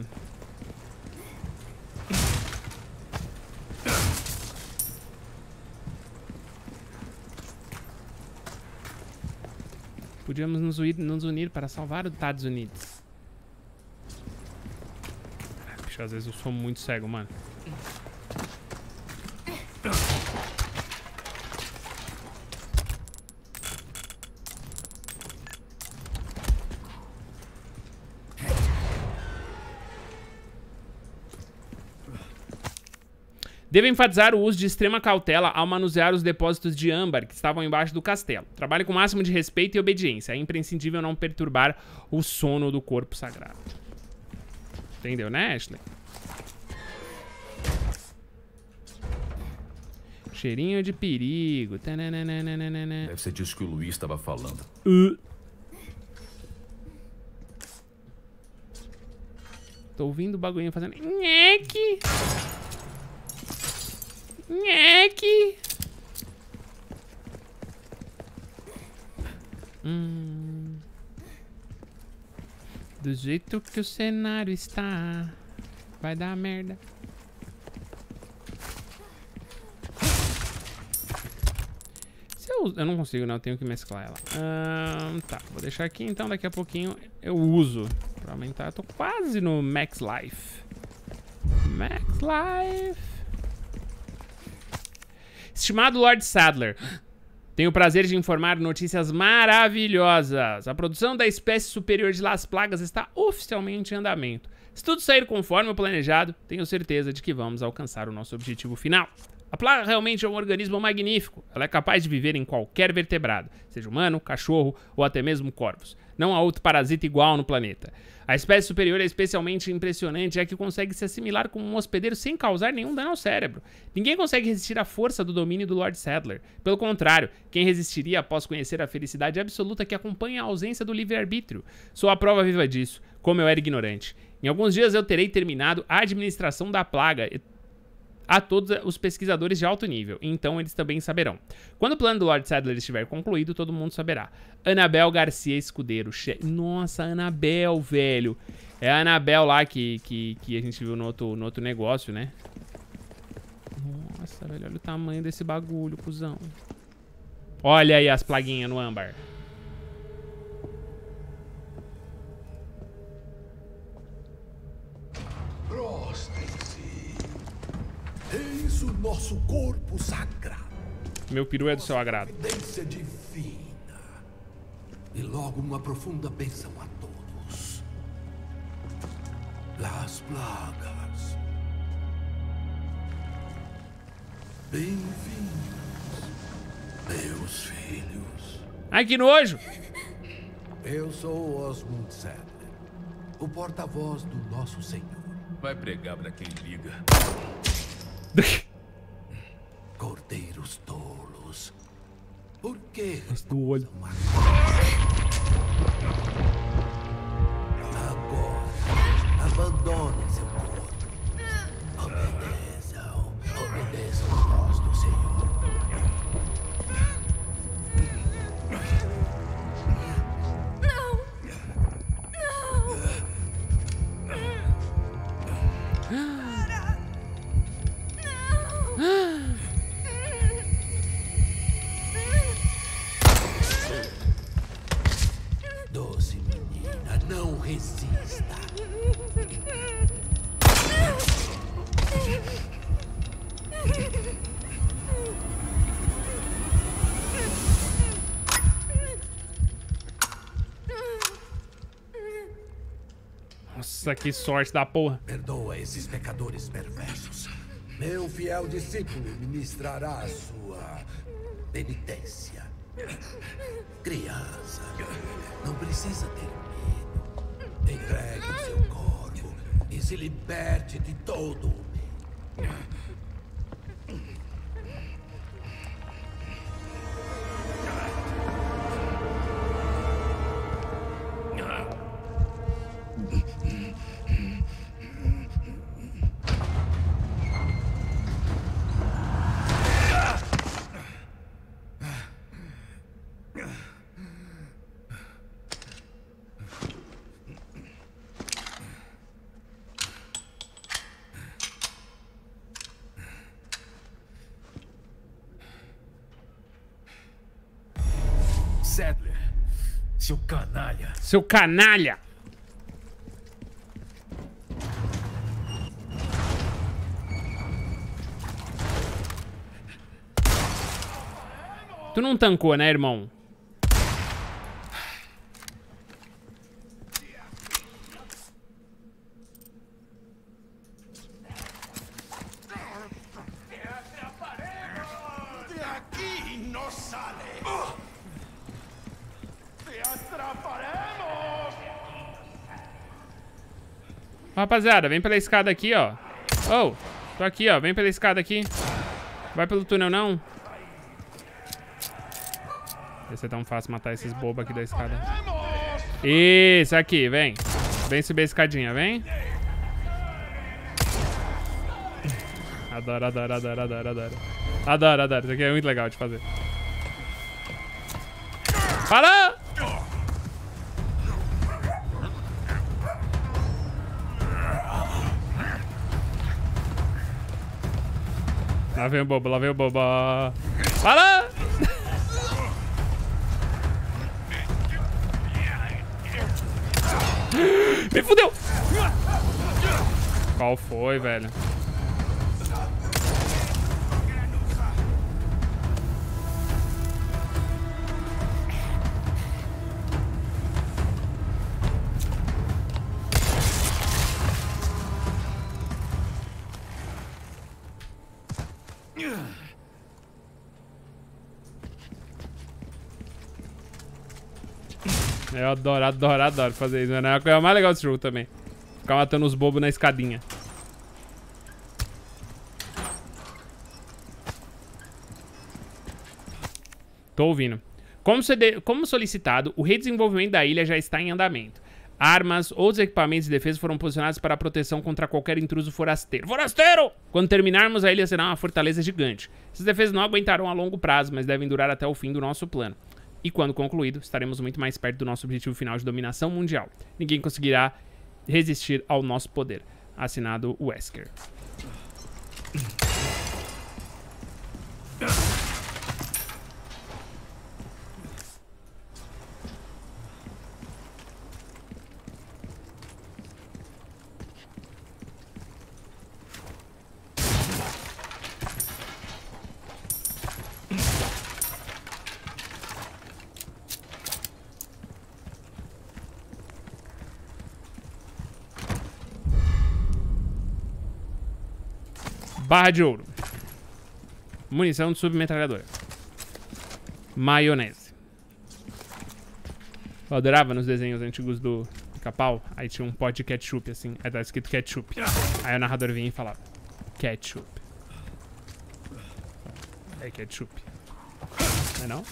Podíamos nos unir para salvar os Estados Unidos. Bicho, às vezes eu sou muito cego, mano. Devo enfatizar o uso de extrema cautela ao manusear os depósitos de âmbar que estavam embaixo do castelo. Trabalhe com o máximo de respeito e obediência. É imprescindível não perturbar o sono do corpo sagrado. Entendeu, né, Ashley? Cheirinho de perigo. Deve ser disso que o Luiz estava falando. Tô ouvindo o bagulhinho fazendo... Nheque! Nheque! Do jeito que o cenário está, vai dar merda. Eu não consigo, não. Eu tenho que mesclar ela. Tá, vou deixar aqui. Então daqui a pouquinho eu uso pra aumentar. Eu tô quase no Max Life. Max Life. Estimado Lord Sadler, tenho o prazer de informar notícias maravilhosas. A produção da espécie superior de Las Plagas está oficialmente em andamento. Se tudo sair conforme o planejado, tenho certeza de que vamos alcançar o nosso objetivo final. A plaga realmente é um organismo magnífico. Ela é capaz de viver em qualquer vertebrado, seja humano, cachorro ou até mesmo corvos. Não há outro parasita igual no planeta. A espécie superior é especialmente impressionante, já que consegue se assimilar como um hospedeiro sem causar nenhum dano ao cérebro. Ninguém consegue resistir à força do domínio do Lord Sadler. Pelo contrário, quem resistiria após conhecer a felicidade absoluta que acompanha a ausência do livre-arbítrio? Sou a prova viva disso, como eu era ignorante. Em alguns dias eu terei terminado a administração da plaga. a todos os pesquisadores de alto nível, então eles também saberão. Quando o plano do Lord Sadler estiver concluído, todo mundo saberá. Annabel Garcia Escudeiro. Nossa, Annabel, velho. É a Annabel lá que a gente viu no outro negócio, né? Nossa, velho, olha o tamanho desse bagulho, cuzão. Olha aí as plaguinhas no âmbar. Prostrem-se. Eis o nosso corpo sagrado. Meu peru é do seu agrado. Evidência divina. E logo uma profunda bênção a todos. Las plagas. Bem-vindos, meus filhos. Ai, que nojo! Eu sou Osmond Sadler, o porta-voz do nosso Senhor. Vai pregar pra quem liga. Cordeiros tolos. Por que do olho. agora abandonem seu corpo? Obedeçam a voz do Senhor. Doce menina, não resista. Nossa, que sorte da porra. Perdoa esses pecadores perversos. Meu fiel discípulo ministrará a sua penitência. Criança, não precisa ter medo. Entregue o seu corpo e se liberte de todo o medo. Sadler, seu canalha. Seu canalha! Tu não tancou, né, irmão? Rapaziada, vem pela escada aqui, ó. Oh, tô aqui, ó. Vem pela escada aqui. Vai pelo túnel, não. Vai ser tão fácil matar esses bobos aqui da escada. Isso, aqui, vem. Vem subir a escadinha, vem. Adoro, adoro, adoro, adoro, adoro. Adoro, adoro. Isso aqui é muito legal de fazer. Para! Lá vem o bobo, lá vem o bobo. Para! Me fudeu! Qual foi, velho? Eu adoro, adoro, adoro fazer isso. É a coisa mais legal desse jogo também. Ficar matando os bobos na escadinha. Tô ouvindo. Como solicitado, o redesenvolvimento da ilha já está em andamento. armas, outros equipamentos de defesa foram posicionados para a proteção contra qualquer intruso forasteiro. Forasteiro! Quando terminarmos, a ilha será uma fortaleza gigante. Essas defesas não aguentarão a longo prazo, mas devem durar até o fim do nosso plano. E quando concluído, estaremos muito mais perto do nosso objetivo final de dominação mundial. Ninguém conseguirá resistir ao nosso poder. Assinado Wesker. Barra de ouro. Munição de submetralhadora. Maionese. Eu adorava nos desenhos antigos do Pica-Pau. Aí tinha um pote de ketchup, assim. Aí tá escrito ketchup. Aí o narrador vinha e falava: ketchup. É ketchup. Não é não?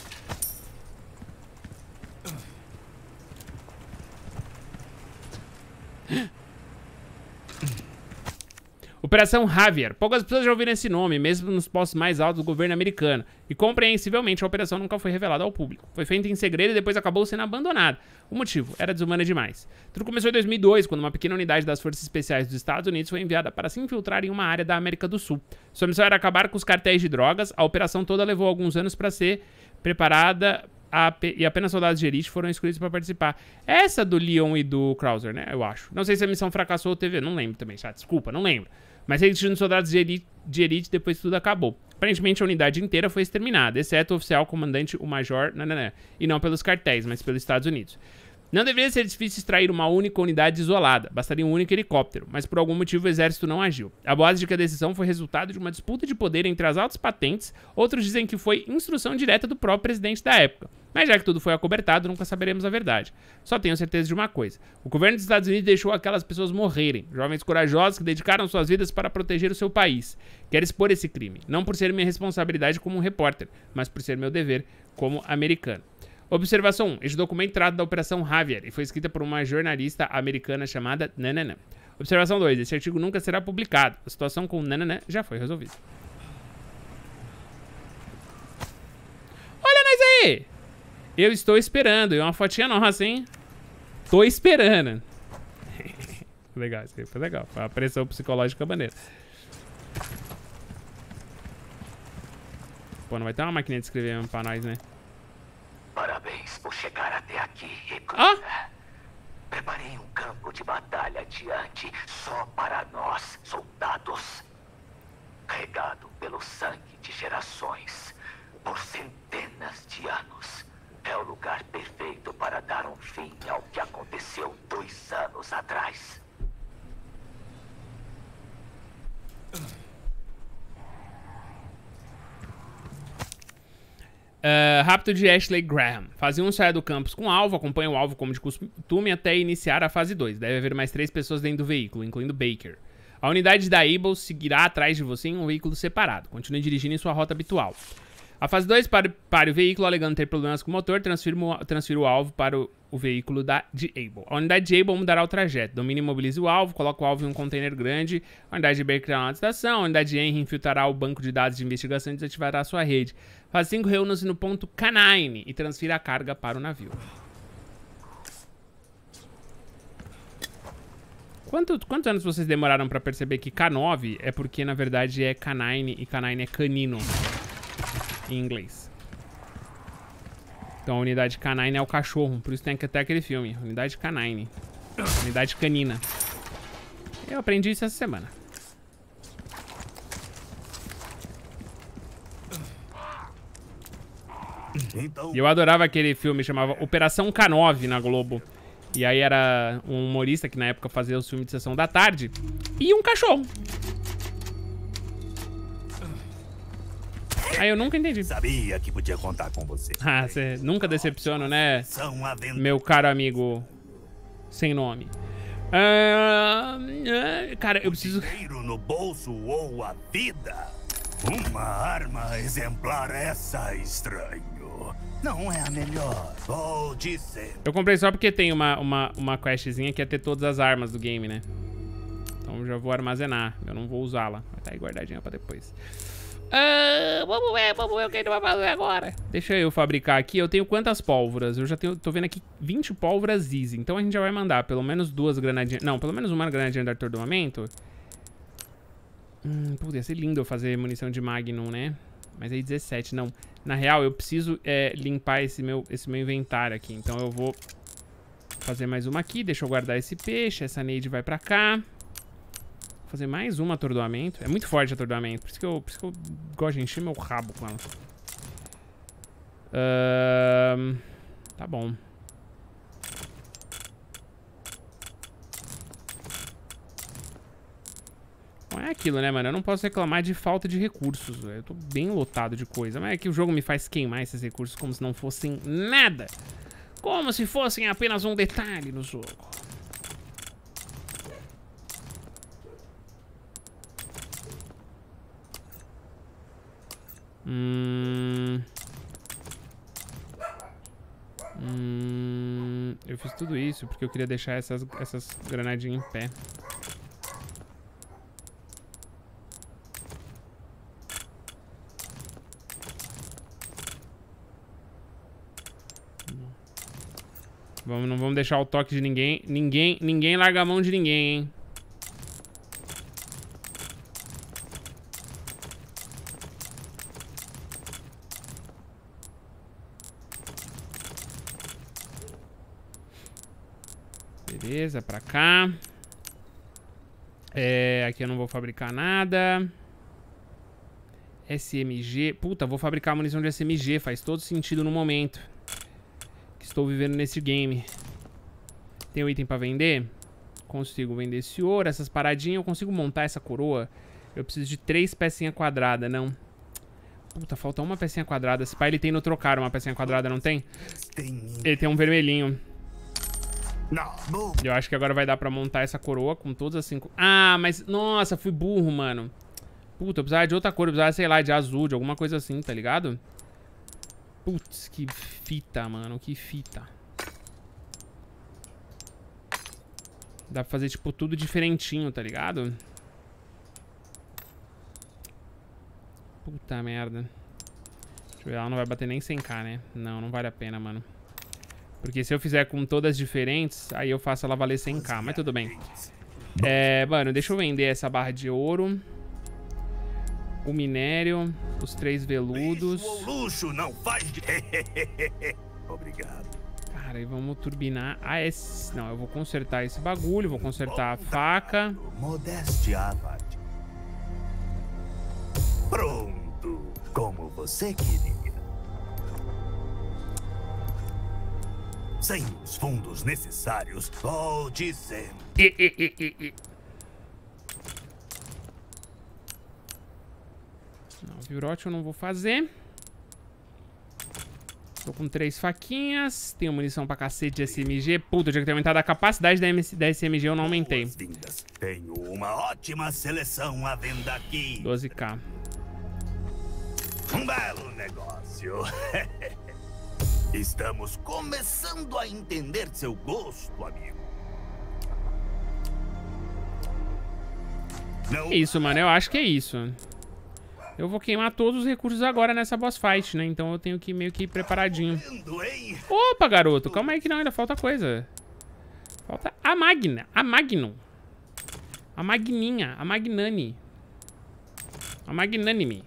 Operação Javier. Poucas pessoas já ouviram esse nome, mesmo nos postos mais altos do governo americano. E compreensivelmente a operação nunca foi revelada ao público. Foi feita em segredo e depois acabou sendo abandonada. O motivo era desumana demais. Tudo começou em 2002, quando uma pequena unidade das Forças Especiais dos Estados Unidos foi enviada para se infiltrar em uma área da América do Sul. Sua missão era acabar com os cartéis de drogas. A operação toda levou alguns anos para ser preparada e apenas soldados de elite foram escolhidos para participar. Essa do Leon e do Krauser, né? Eu acho. Não sei se a missão fracassou ou teve. Não lembro também, chat. Desculpa, não lembro. Mas existindo soldados de elite depois que tudo acabou. Aparentemente a unidade inteira foi exterminada, exceto o oficial comandante, o major, e não pelos cartéis, mas pelos Estados Unidos. Não deveria ser difícil extrair uma única unidade isolada, bastaria um único helicóptero, mas por algum motivo o exército não agiu. A boatos de que a decisão foi resultado de uma disputa de poder entre as altas patentes, outros dizem que foi instrução direta do próprio presidente da época. Mas já que tudo foi acobertado, nunca saberemos a verdade. Só tenho certeza de uma coisa: o governo dos Estados Unidos deixou aquelas pessoas morrerem, jovens corajosos que dedicaram suas vidas para proteger o seu país. Quero expor esse crime, não por ser minha responsabilidade como um repórter, mas por ser meu dever como americano. Observação 1. Este documento trata da Operação Javier e foi escrita por uma jornalista americana chamada Nanana. Observação 2. Esse artigo nunca será publicado. A situação com Nanana já foi resolvida. Olha nós aí! Eu estou esperando. E uma fotinha nossa, hein? Tô esperando. Legal, isso aí foi legal. Foi uma pressão psicológica maneira. Pô, não vai ter uma maquininha de escrever mesmo pra nós, né? Parabéns por chegar até aqui, Recruta. Ah? Preparei um campo de batalha adiante só para nós, soldados. Regado pelo sangue de gerações, por centenas de anos. É o lugar perfeito para dar um fim ao que aconteceu 2 anos atrás. Rapto de Ashley Graham. Fase 1 sai do campus com o alvo, acompanha o alvo como de costume até iniciar a fase 2. Deve haver mais 3 pessoas dentro do veículo, incluindo Baker. A unidade da Able seguirá atrás de você em um veículo separado. Continue dirigindo em sua rota habitual. A fase 2, pare o veículo alegando ter problemas com o motor, transfira o alvo para o veículo de Able. A unidade de Able mudará o trajeto. Domine e imobilize o alvo, coloca o alvo em um container grande. A unidade de Baker irá na estação. A unidade de Henry infiltrará o banco de dados de investigação e desativará a sua rede. Fase 5, reúna-se no ponto K9 e transfira a carga para o navio. Quantos anos vocês demoraram para perceber que K9 é porque, na verdade, é K9 e K9 é canino em inglês? Então a unidade K9 é o cachorro, por isso tem até aquele filme, unidade K9, unidade canina. Eu aprendi isso essa semana. Então... E eu adorava aquele filme, chamava Operação K9 na Globo. E aí era um humorista que na época fazia os filmes de sessão da tarde e um cachorro. Aí eu nunca entendi. Sabia que podia contar com você. Ah, você nunca decepciona, né? São Meu caro amigo sem nome. Cara, eu preciso... Dinheiro no bolso ou a vida? Uma arma exemplar essa, estranho. não é a melhor. Vou dizer. Eu comprei só porque tem uma questzinha que é ter todas as armas do game, né? Então eu já vou armazenar. Eu não vou usá-la. Vai estar aí guardadinha pra depois. Vamos ver o que a gente vai fazer agora. Deixa eu fabricar aqui. Eu tenho quantas pólvoras? Eu já tenho, tô vendo aqui 20 pólvoras easy. Então a gente já vai mandar pelo menos 2 granadinhas. Não, pelo menos uma granadinha de atordoamento. Pô, ia ser lindo eu fazer munição de Magnum, né? Mas aí 17, não. Na real, eu preciso limpar esse meu inventário aqui. Então eu vou fazer mais uma aqui. Deixa eu guardar esse peixe. Essa nade vai pra cá. Vou fazer mais um atordoamento. É muito forte atordoamento. Por isso que eu gosto de encher meu rabo com ela. Tá bom. Não é aquilo, né, mano? Eu não posso reclamar de falta de recursos, velho. Eu tô bem lotado de coisa. Mas é que o jogo me faz queimar esses recursos como se não fossem nada. Como se fossem apenas um detalhe no jogo. Eu fiz tudo isso porque eu queria deixar essas granadinhas em pé. Não vamos deixar o toque de ninguém. Ninguém larga a mão de ninguém, hein? Beleza, pra cá. Aqui eu não vou fabricar nada. SMG. Puta, vou fabricar munição de SMG. Faz todo sentido no momento que estou vivendo nesse game. Tem um item pra vender? Consigo vender esse ouro, essas paradinhas. Eu consigo montar essa coroa. Eu preciso de 3 pecinhas quadradas, não. Puta, falta uma pecinha quadrada. Esse pai ele tem no trocar uma pecinha quadrada, não tem? Ele tem um vermelhinho. Eu acho que agora vai dar pra montar essa coroa com todas as 5... Ah, mas... Nossa, fui burro, mano. Puta, eu precisava de outra cor. Eu precisava, sei lá, de azul, de alguma coisa assim, tá ligado? Putz, que fita, mano. Que fita. Dá pra fazer, tipo, tudo diferentinho, tá ligado? Puta merda. Deixa eu ver, ela não vai bater nem 100k, né? Não, não vale a pena, mano. Porque se eu fizer com todas diferentes, aí eu faço ela valer 100k, mas tudo bem. Mano, deixa eu vender essa barra de ouro. O minério, os 3 veludos. O luxo não faz de... Obrigado. Cara, e vamos turbinar. Não, eu vou consertar esse bagulho, vou consertar a faca. Modéstia à parte. Pronto, como você queria. Sem os fundos necessários, vou dizer. Não, virote eu não vou fazer. Tô com 3 faquinhas. Tenho munição pra cacete de SMG. Puta, eu tinha que ter aumentado a capacidade da SMG, eu não aumentei. Tenho uma ótima seleção à venda aqui. 12k. Um belo negócio. Estamos começando a entender seu gosto, amigo. Não... É isso, mano. Eu acho que é isso. Eu vou queimar todos os recursos agora nessa boss fight, né? Então eu tenho que meio que ir preparadinho. Opa, garoto. Calma aí que não, ainda falta coisa. Falta a Magna. A Magnum. A Magninha. A Magnani. A Magnanime.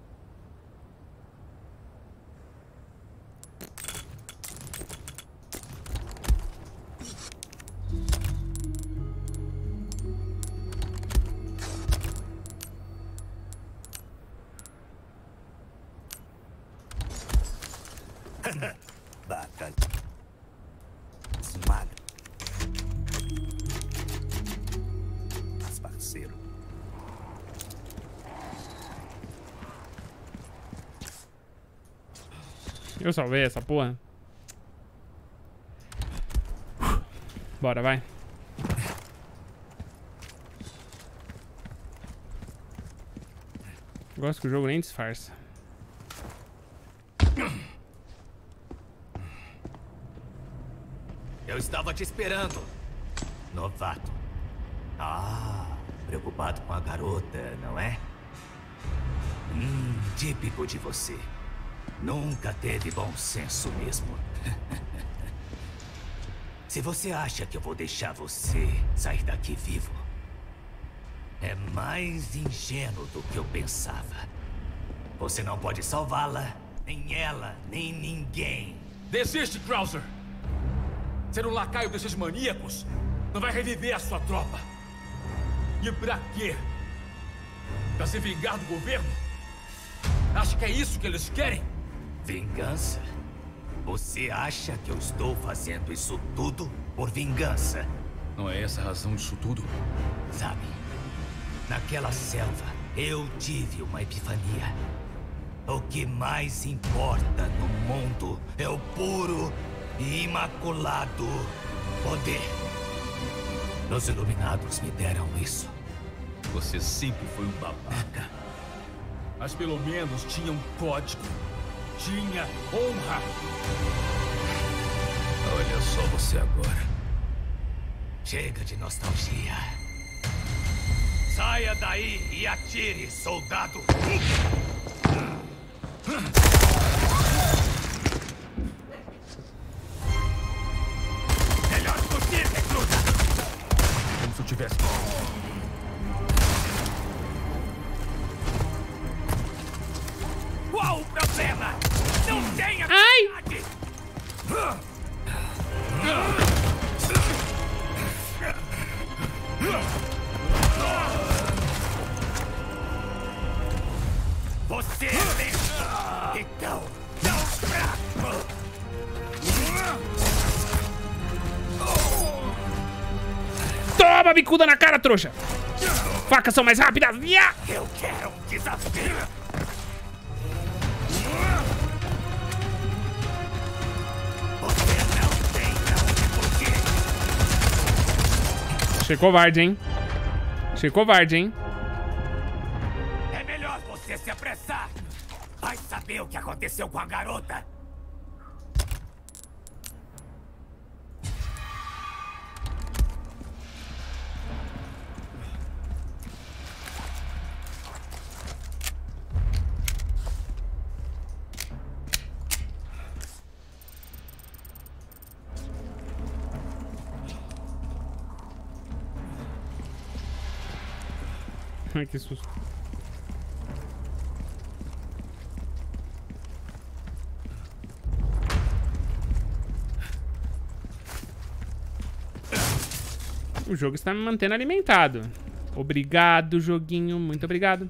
Bacana. Esmaga. Mas parceiro. Eu salvei essa porra. Bora, vai. Gosto que o jogo nem disfarça. Eu estava te esperando, novato. Ah, preocupado com a garota, não é? Típico de você. Nunca teve bom senso mesmo. Se você acha que eu vou deixar você sair daqui vivo, é mais ingênuo do que eu pensava. Você não pode salvá-la, nem ela, nem ninguém. Desiste, Krauser! Ser um lacaio desses maníacos não vai reviver a sua tropa. E pra quê? Pra se vingar do governo? Acha que é isso que eles querem? Vingança? Você acha que eu estou fazendo isso tudo por vingança? Não é essa a razão disso tudo? Sabe, naquela selva, eu tive uma epifania. O que mais importa no mundo é o puro e imaculado poder. Os Iluminados me deram isso. Você sempre foi um babaca. Mas pelo menos tinha um código. Tinha honra. Olha só você agora. Chega de nostalgia. Saia daí e atire, soldado. Melhor fugir, recruta. Como se eu tivesse... Qual o problema? Não tenha... Ai! Você é lento. Então, não fraco. Toma, bicuda na cara, trouxa! Facas são mais rápidas! Yeah! Eu quero um desafio. Você não tem pra onde fugir. Achei covarde, hein? Achei covarde, hein? É melhor você se apressar. Vai saber o que aconteceu com a garota. Ai, que susto. O jogo está me mantendo alimentado. Obrigado, joguinho. Muito obrigado.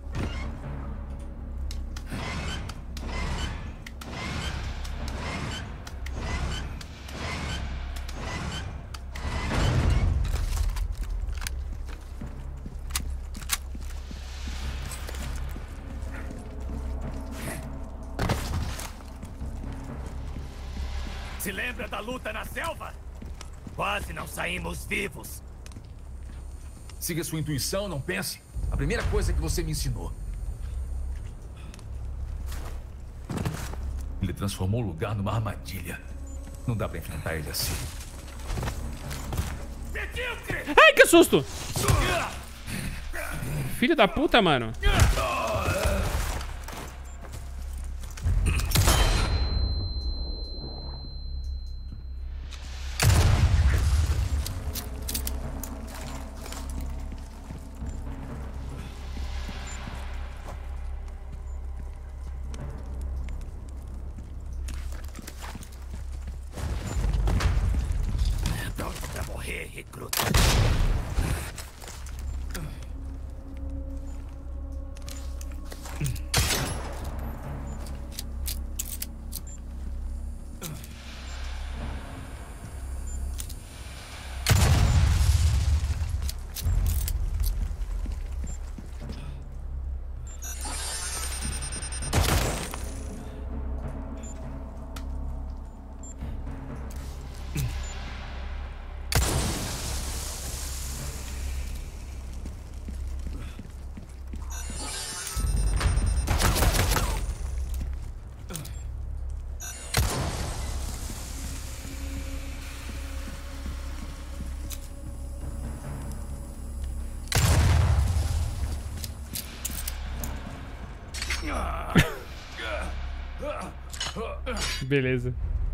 Se lembra da luta na selva? Quase não saímos vivos. Siga sua intuição, não pense. A primeira coisa que você me ensinou. Ele transformou o lugar numa armadilha. Não dá pra enfrentar ele assim. Ai, que susto! Filho da puta, mano. Pronto pra morrer, recruta. Que beleza.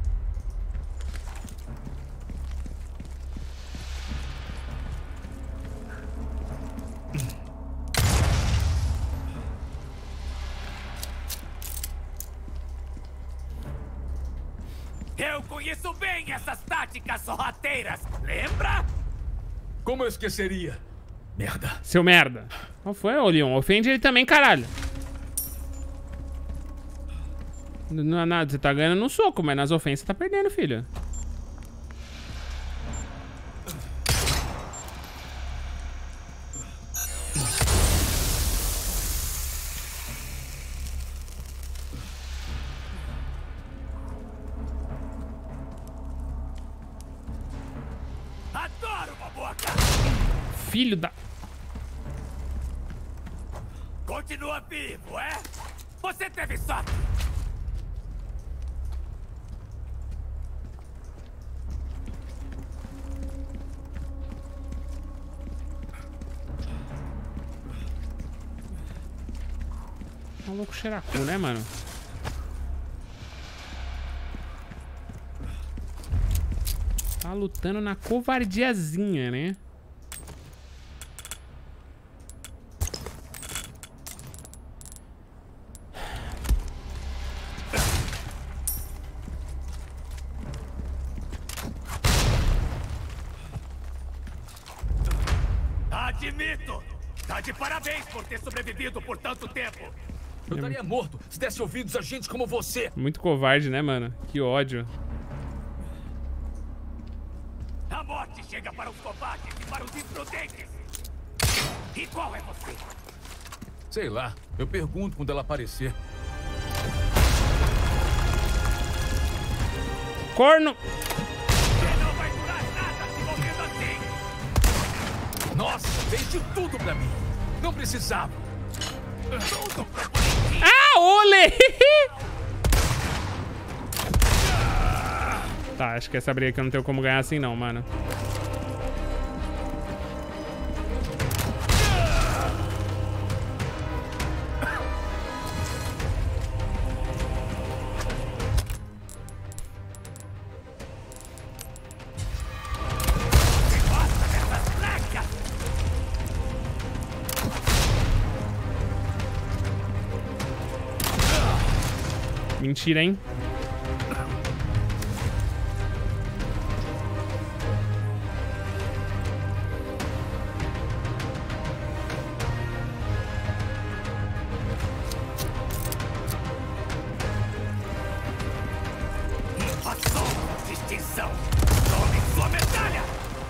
Eu conheço bem essas táticas sorrateiras, lembra? Como eu esqueceria? Merda. Seu merda. Qual foi, ô Leon? Ofende ele também, caralho. Não é nada, você tá ganhando no soco, mas nas ofensas tá perdendo, filho. Adoro baboca! Filho da... Continua vivo, é? Você teve sorte! Maluco xeracu, né, mano? Tá lutando na covardiazinha, né? Admito! Tá de parabéns por ter sobrevivido por tanto tempo! Eu estaria morto se desse ouvidos a gente como você. Muito covarde, né, mano? Que ódio. A morte chega para os covardes e para os imprudentes! E qual é você? Sei lá, eu pergunto quando ela aparecer. Corno! Você não vai durar nada se movendo assim! Nossa, fez de tudo pra mim. Não precisava. Tudo pra Ah, olê! Tá, acho que essa briga aqui eu não tenho como ganhar assim não, mano. Mentira, hein? Ação! Distinção! Tome sua medalha!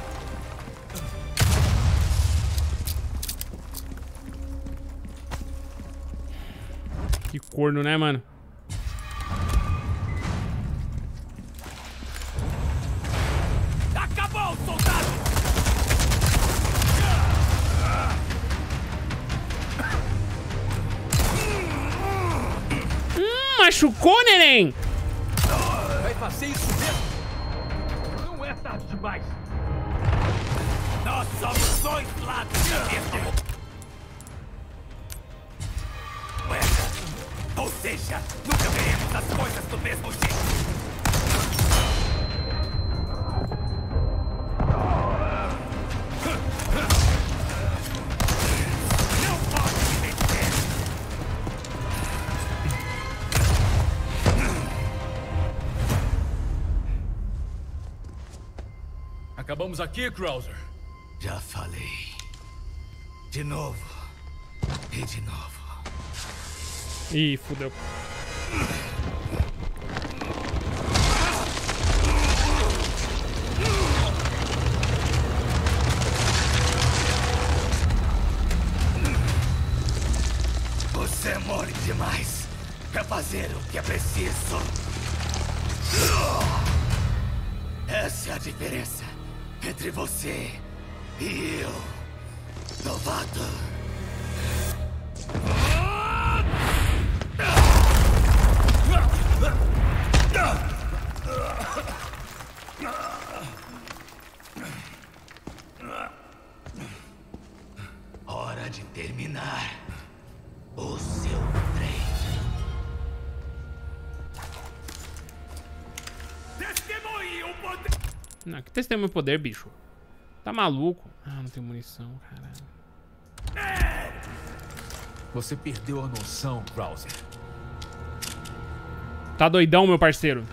Que corno, né, mano? Acabou, soldado! Machucou, neném? Vai fazer isso mesmo? Não é tarde demais. Nós somos dois lados da mesma moeda. Ou seja, nunca veremos as coisas do mesmo jeito. Não pode me vencer. Acabamos aqui, Krauser. Já falei. De novo. E de novo. Ih, fudeu. Você é mole demais pra fazer o que é preciso. Essa é a diferença entre você e eu, novato. Hora de terminar o seu treino. Não, que testei meu poder, bicho. Tá maluco? Ah, não tem munição, caralho. Você perdeu a noção, Krauser. Tá doidão, meu parceiro.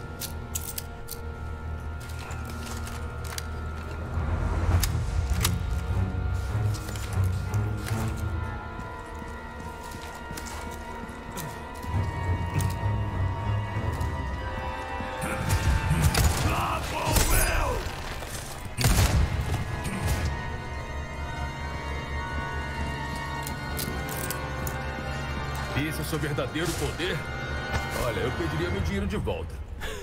Esse é o seu verdadeiro poder? Olha, eu pediria meu dinheiro de volta.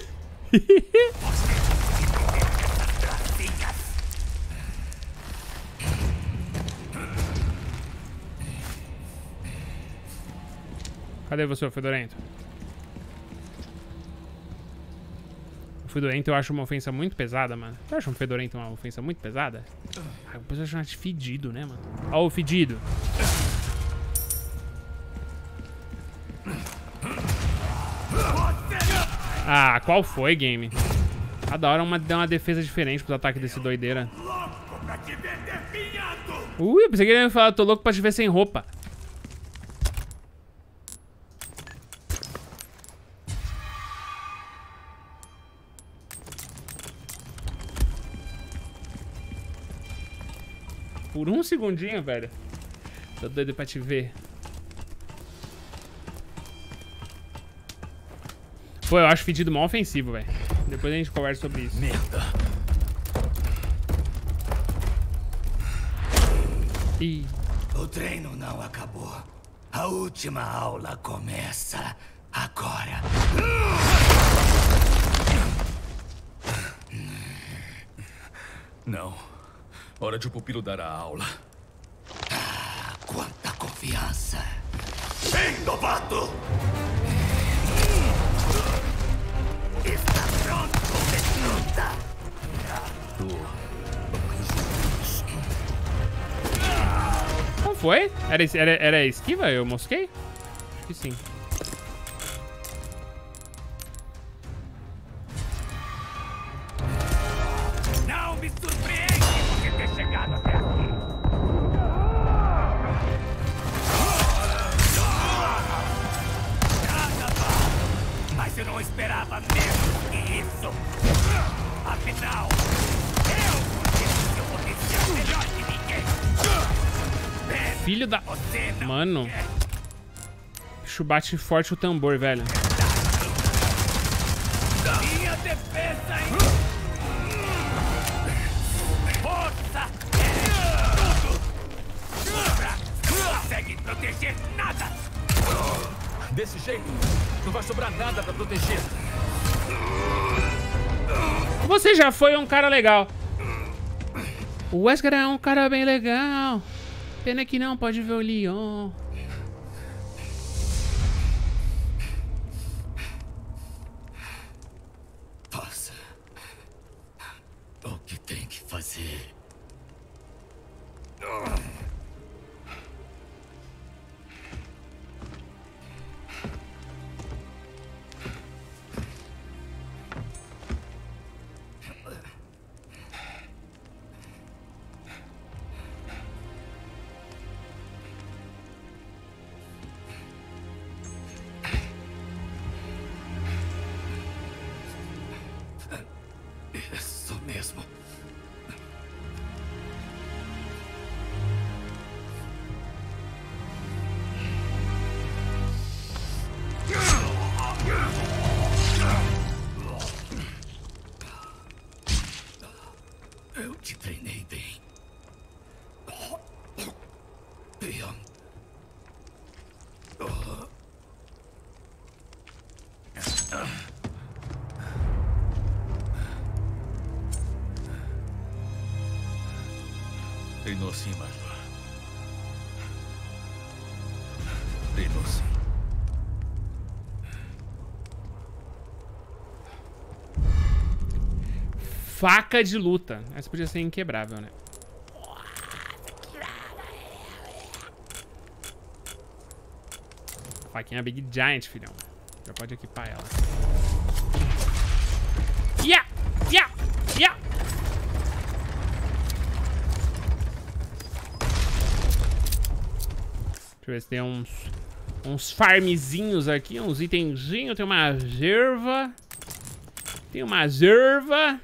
Cadê você, Fedorento? O Fedorento eu acho uma ofensa muito pesada, mano. Você acha um Fedorento uma ofensa muito pesada? Ah, depois eu chamo de fedido, né, mano? Ó o fedido. Ah, qual foi, game? Cada hora dá uma defesa diferente pros ataques desse doideira. Ui, pensei que ele ia falar, tô louco pra te ver sem roupa. Por um segundinho, velho. Tô doido pra te ver. Pô, eu acho fedido mal ofensivo, velho. Depois a gente conversa sobre isso. Merda. Ih. O treino não acabou. A última aula começa agora. Não. Hora de o pupilo dar a aula. Ah, quanta confiança. Vem, novato! Está pronto, recruta! Qual foi? Era esquiva? Eu mosquei? Acho que sim. Não me surpreende você ter chegado até aqui. Mas eu não esperava menos que isso. Afinal, eu conheço seu potencial melhor que ninguém. Filho da... Você não Mano. quer. Bicho bate forte o tambor, velho. Minha defesa, hein? Força é tudo. Não consegue proteger nada. Desse jeito, não vai sobrar nada pra proteger. Você já foi um cara legal. O Wesker é um cara bem legal. Pena que não pode ver o Leon. Faça o que tem que fazer. Isso mesmo. Eu te treinei bem. Leon. Treinou sim, Major. Treinou sim. Faca de luta. Essa podia ser inquebrável, né? Faquinha Big Giant, filhão. Já pode equipar ela. Yeah! Yeah! eu ver se tem uns farmzinhos aqui, uns itenzinhos. Tem uma erva. Tem uma erva.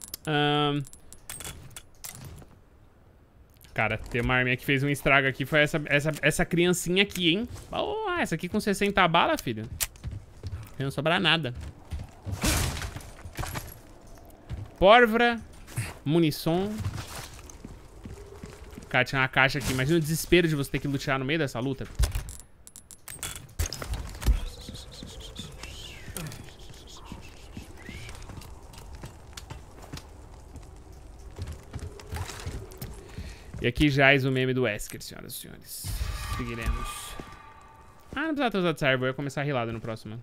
Cara, tem uma arminha que fez um estrago aqui. Foi essa criancinha aqui, hein? Oh, essa aqui com 60 balas, filho. Não sobra nada. Pólvora. Munição. Cara, tinha uma caixa aqui. Imagina o desespero de você ter que lutear no meio dessa luta. E aqui jaz o meme do Wesker, senhoras e senhores. Seguiremos. Ah, não precisa ter usado servo. Eu ia começar rilado no próximo.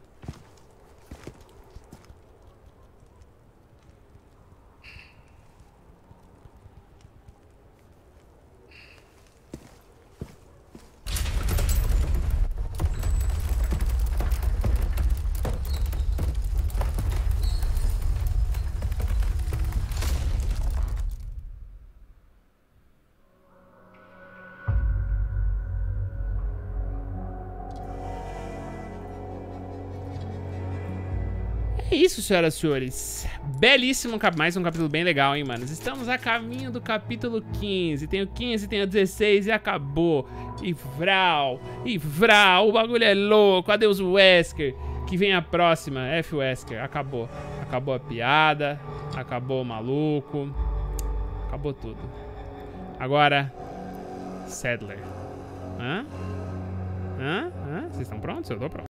É isso, senhoras e senhores. Belíssimo, mais um capítulo bem legal, hein, manos. Estamos a caminho do capítulo 15. Tem o 15, tem o 16 e acabou. E vral, o bagulho é louco. Adeus, Wesker. Que vem a próxima. F. Wesker. Acabou. Acabou a piada. Acabou o maluco. Acabou tudo. Agora, Sadler. Hã? Vocês estão prontos? Eu tô pronto.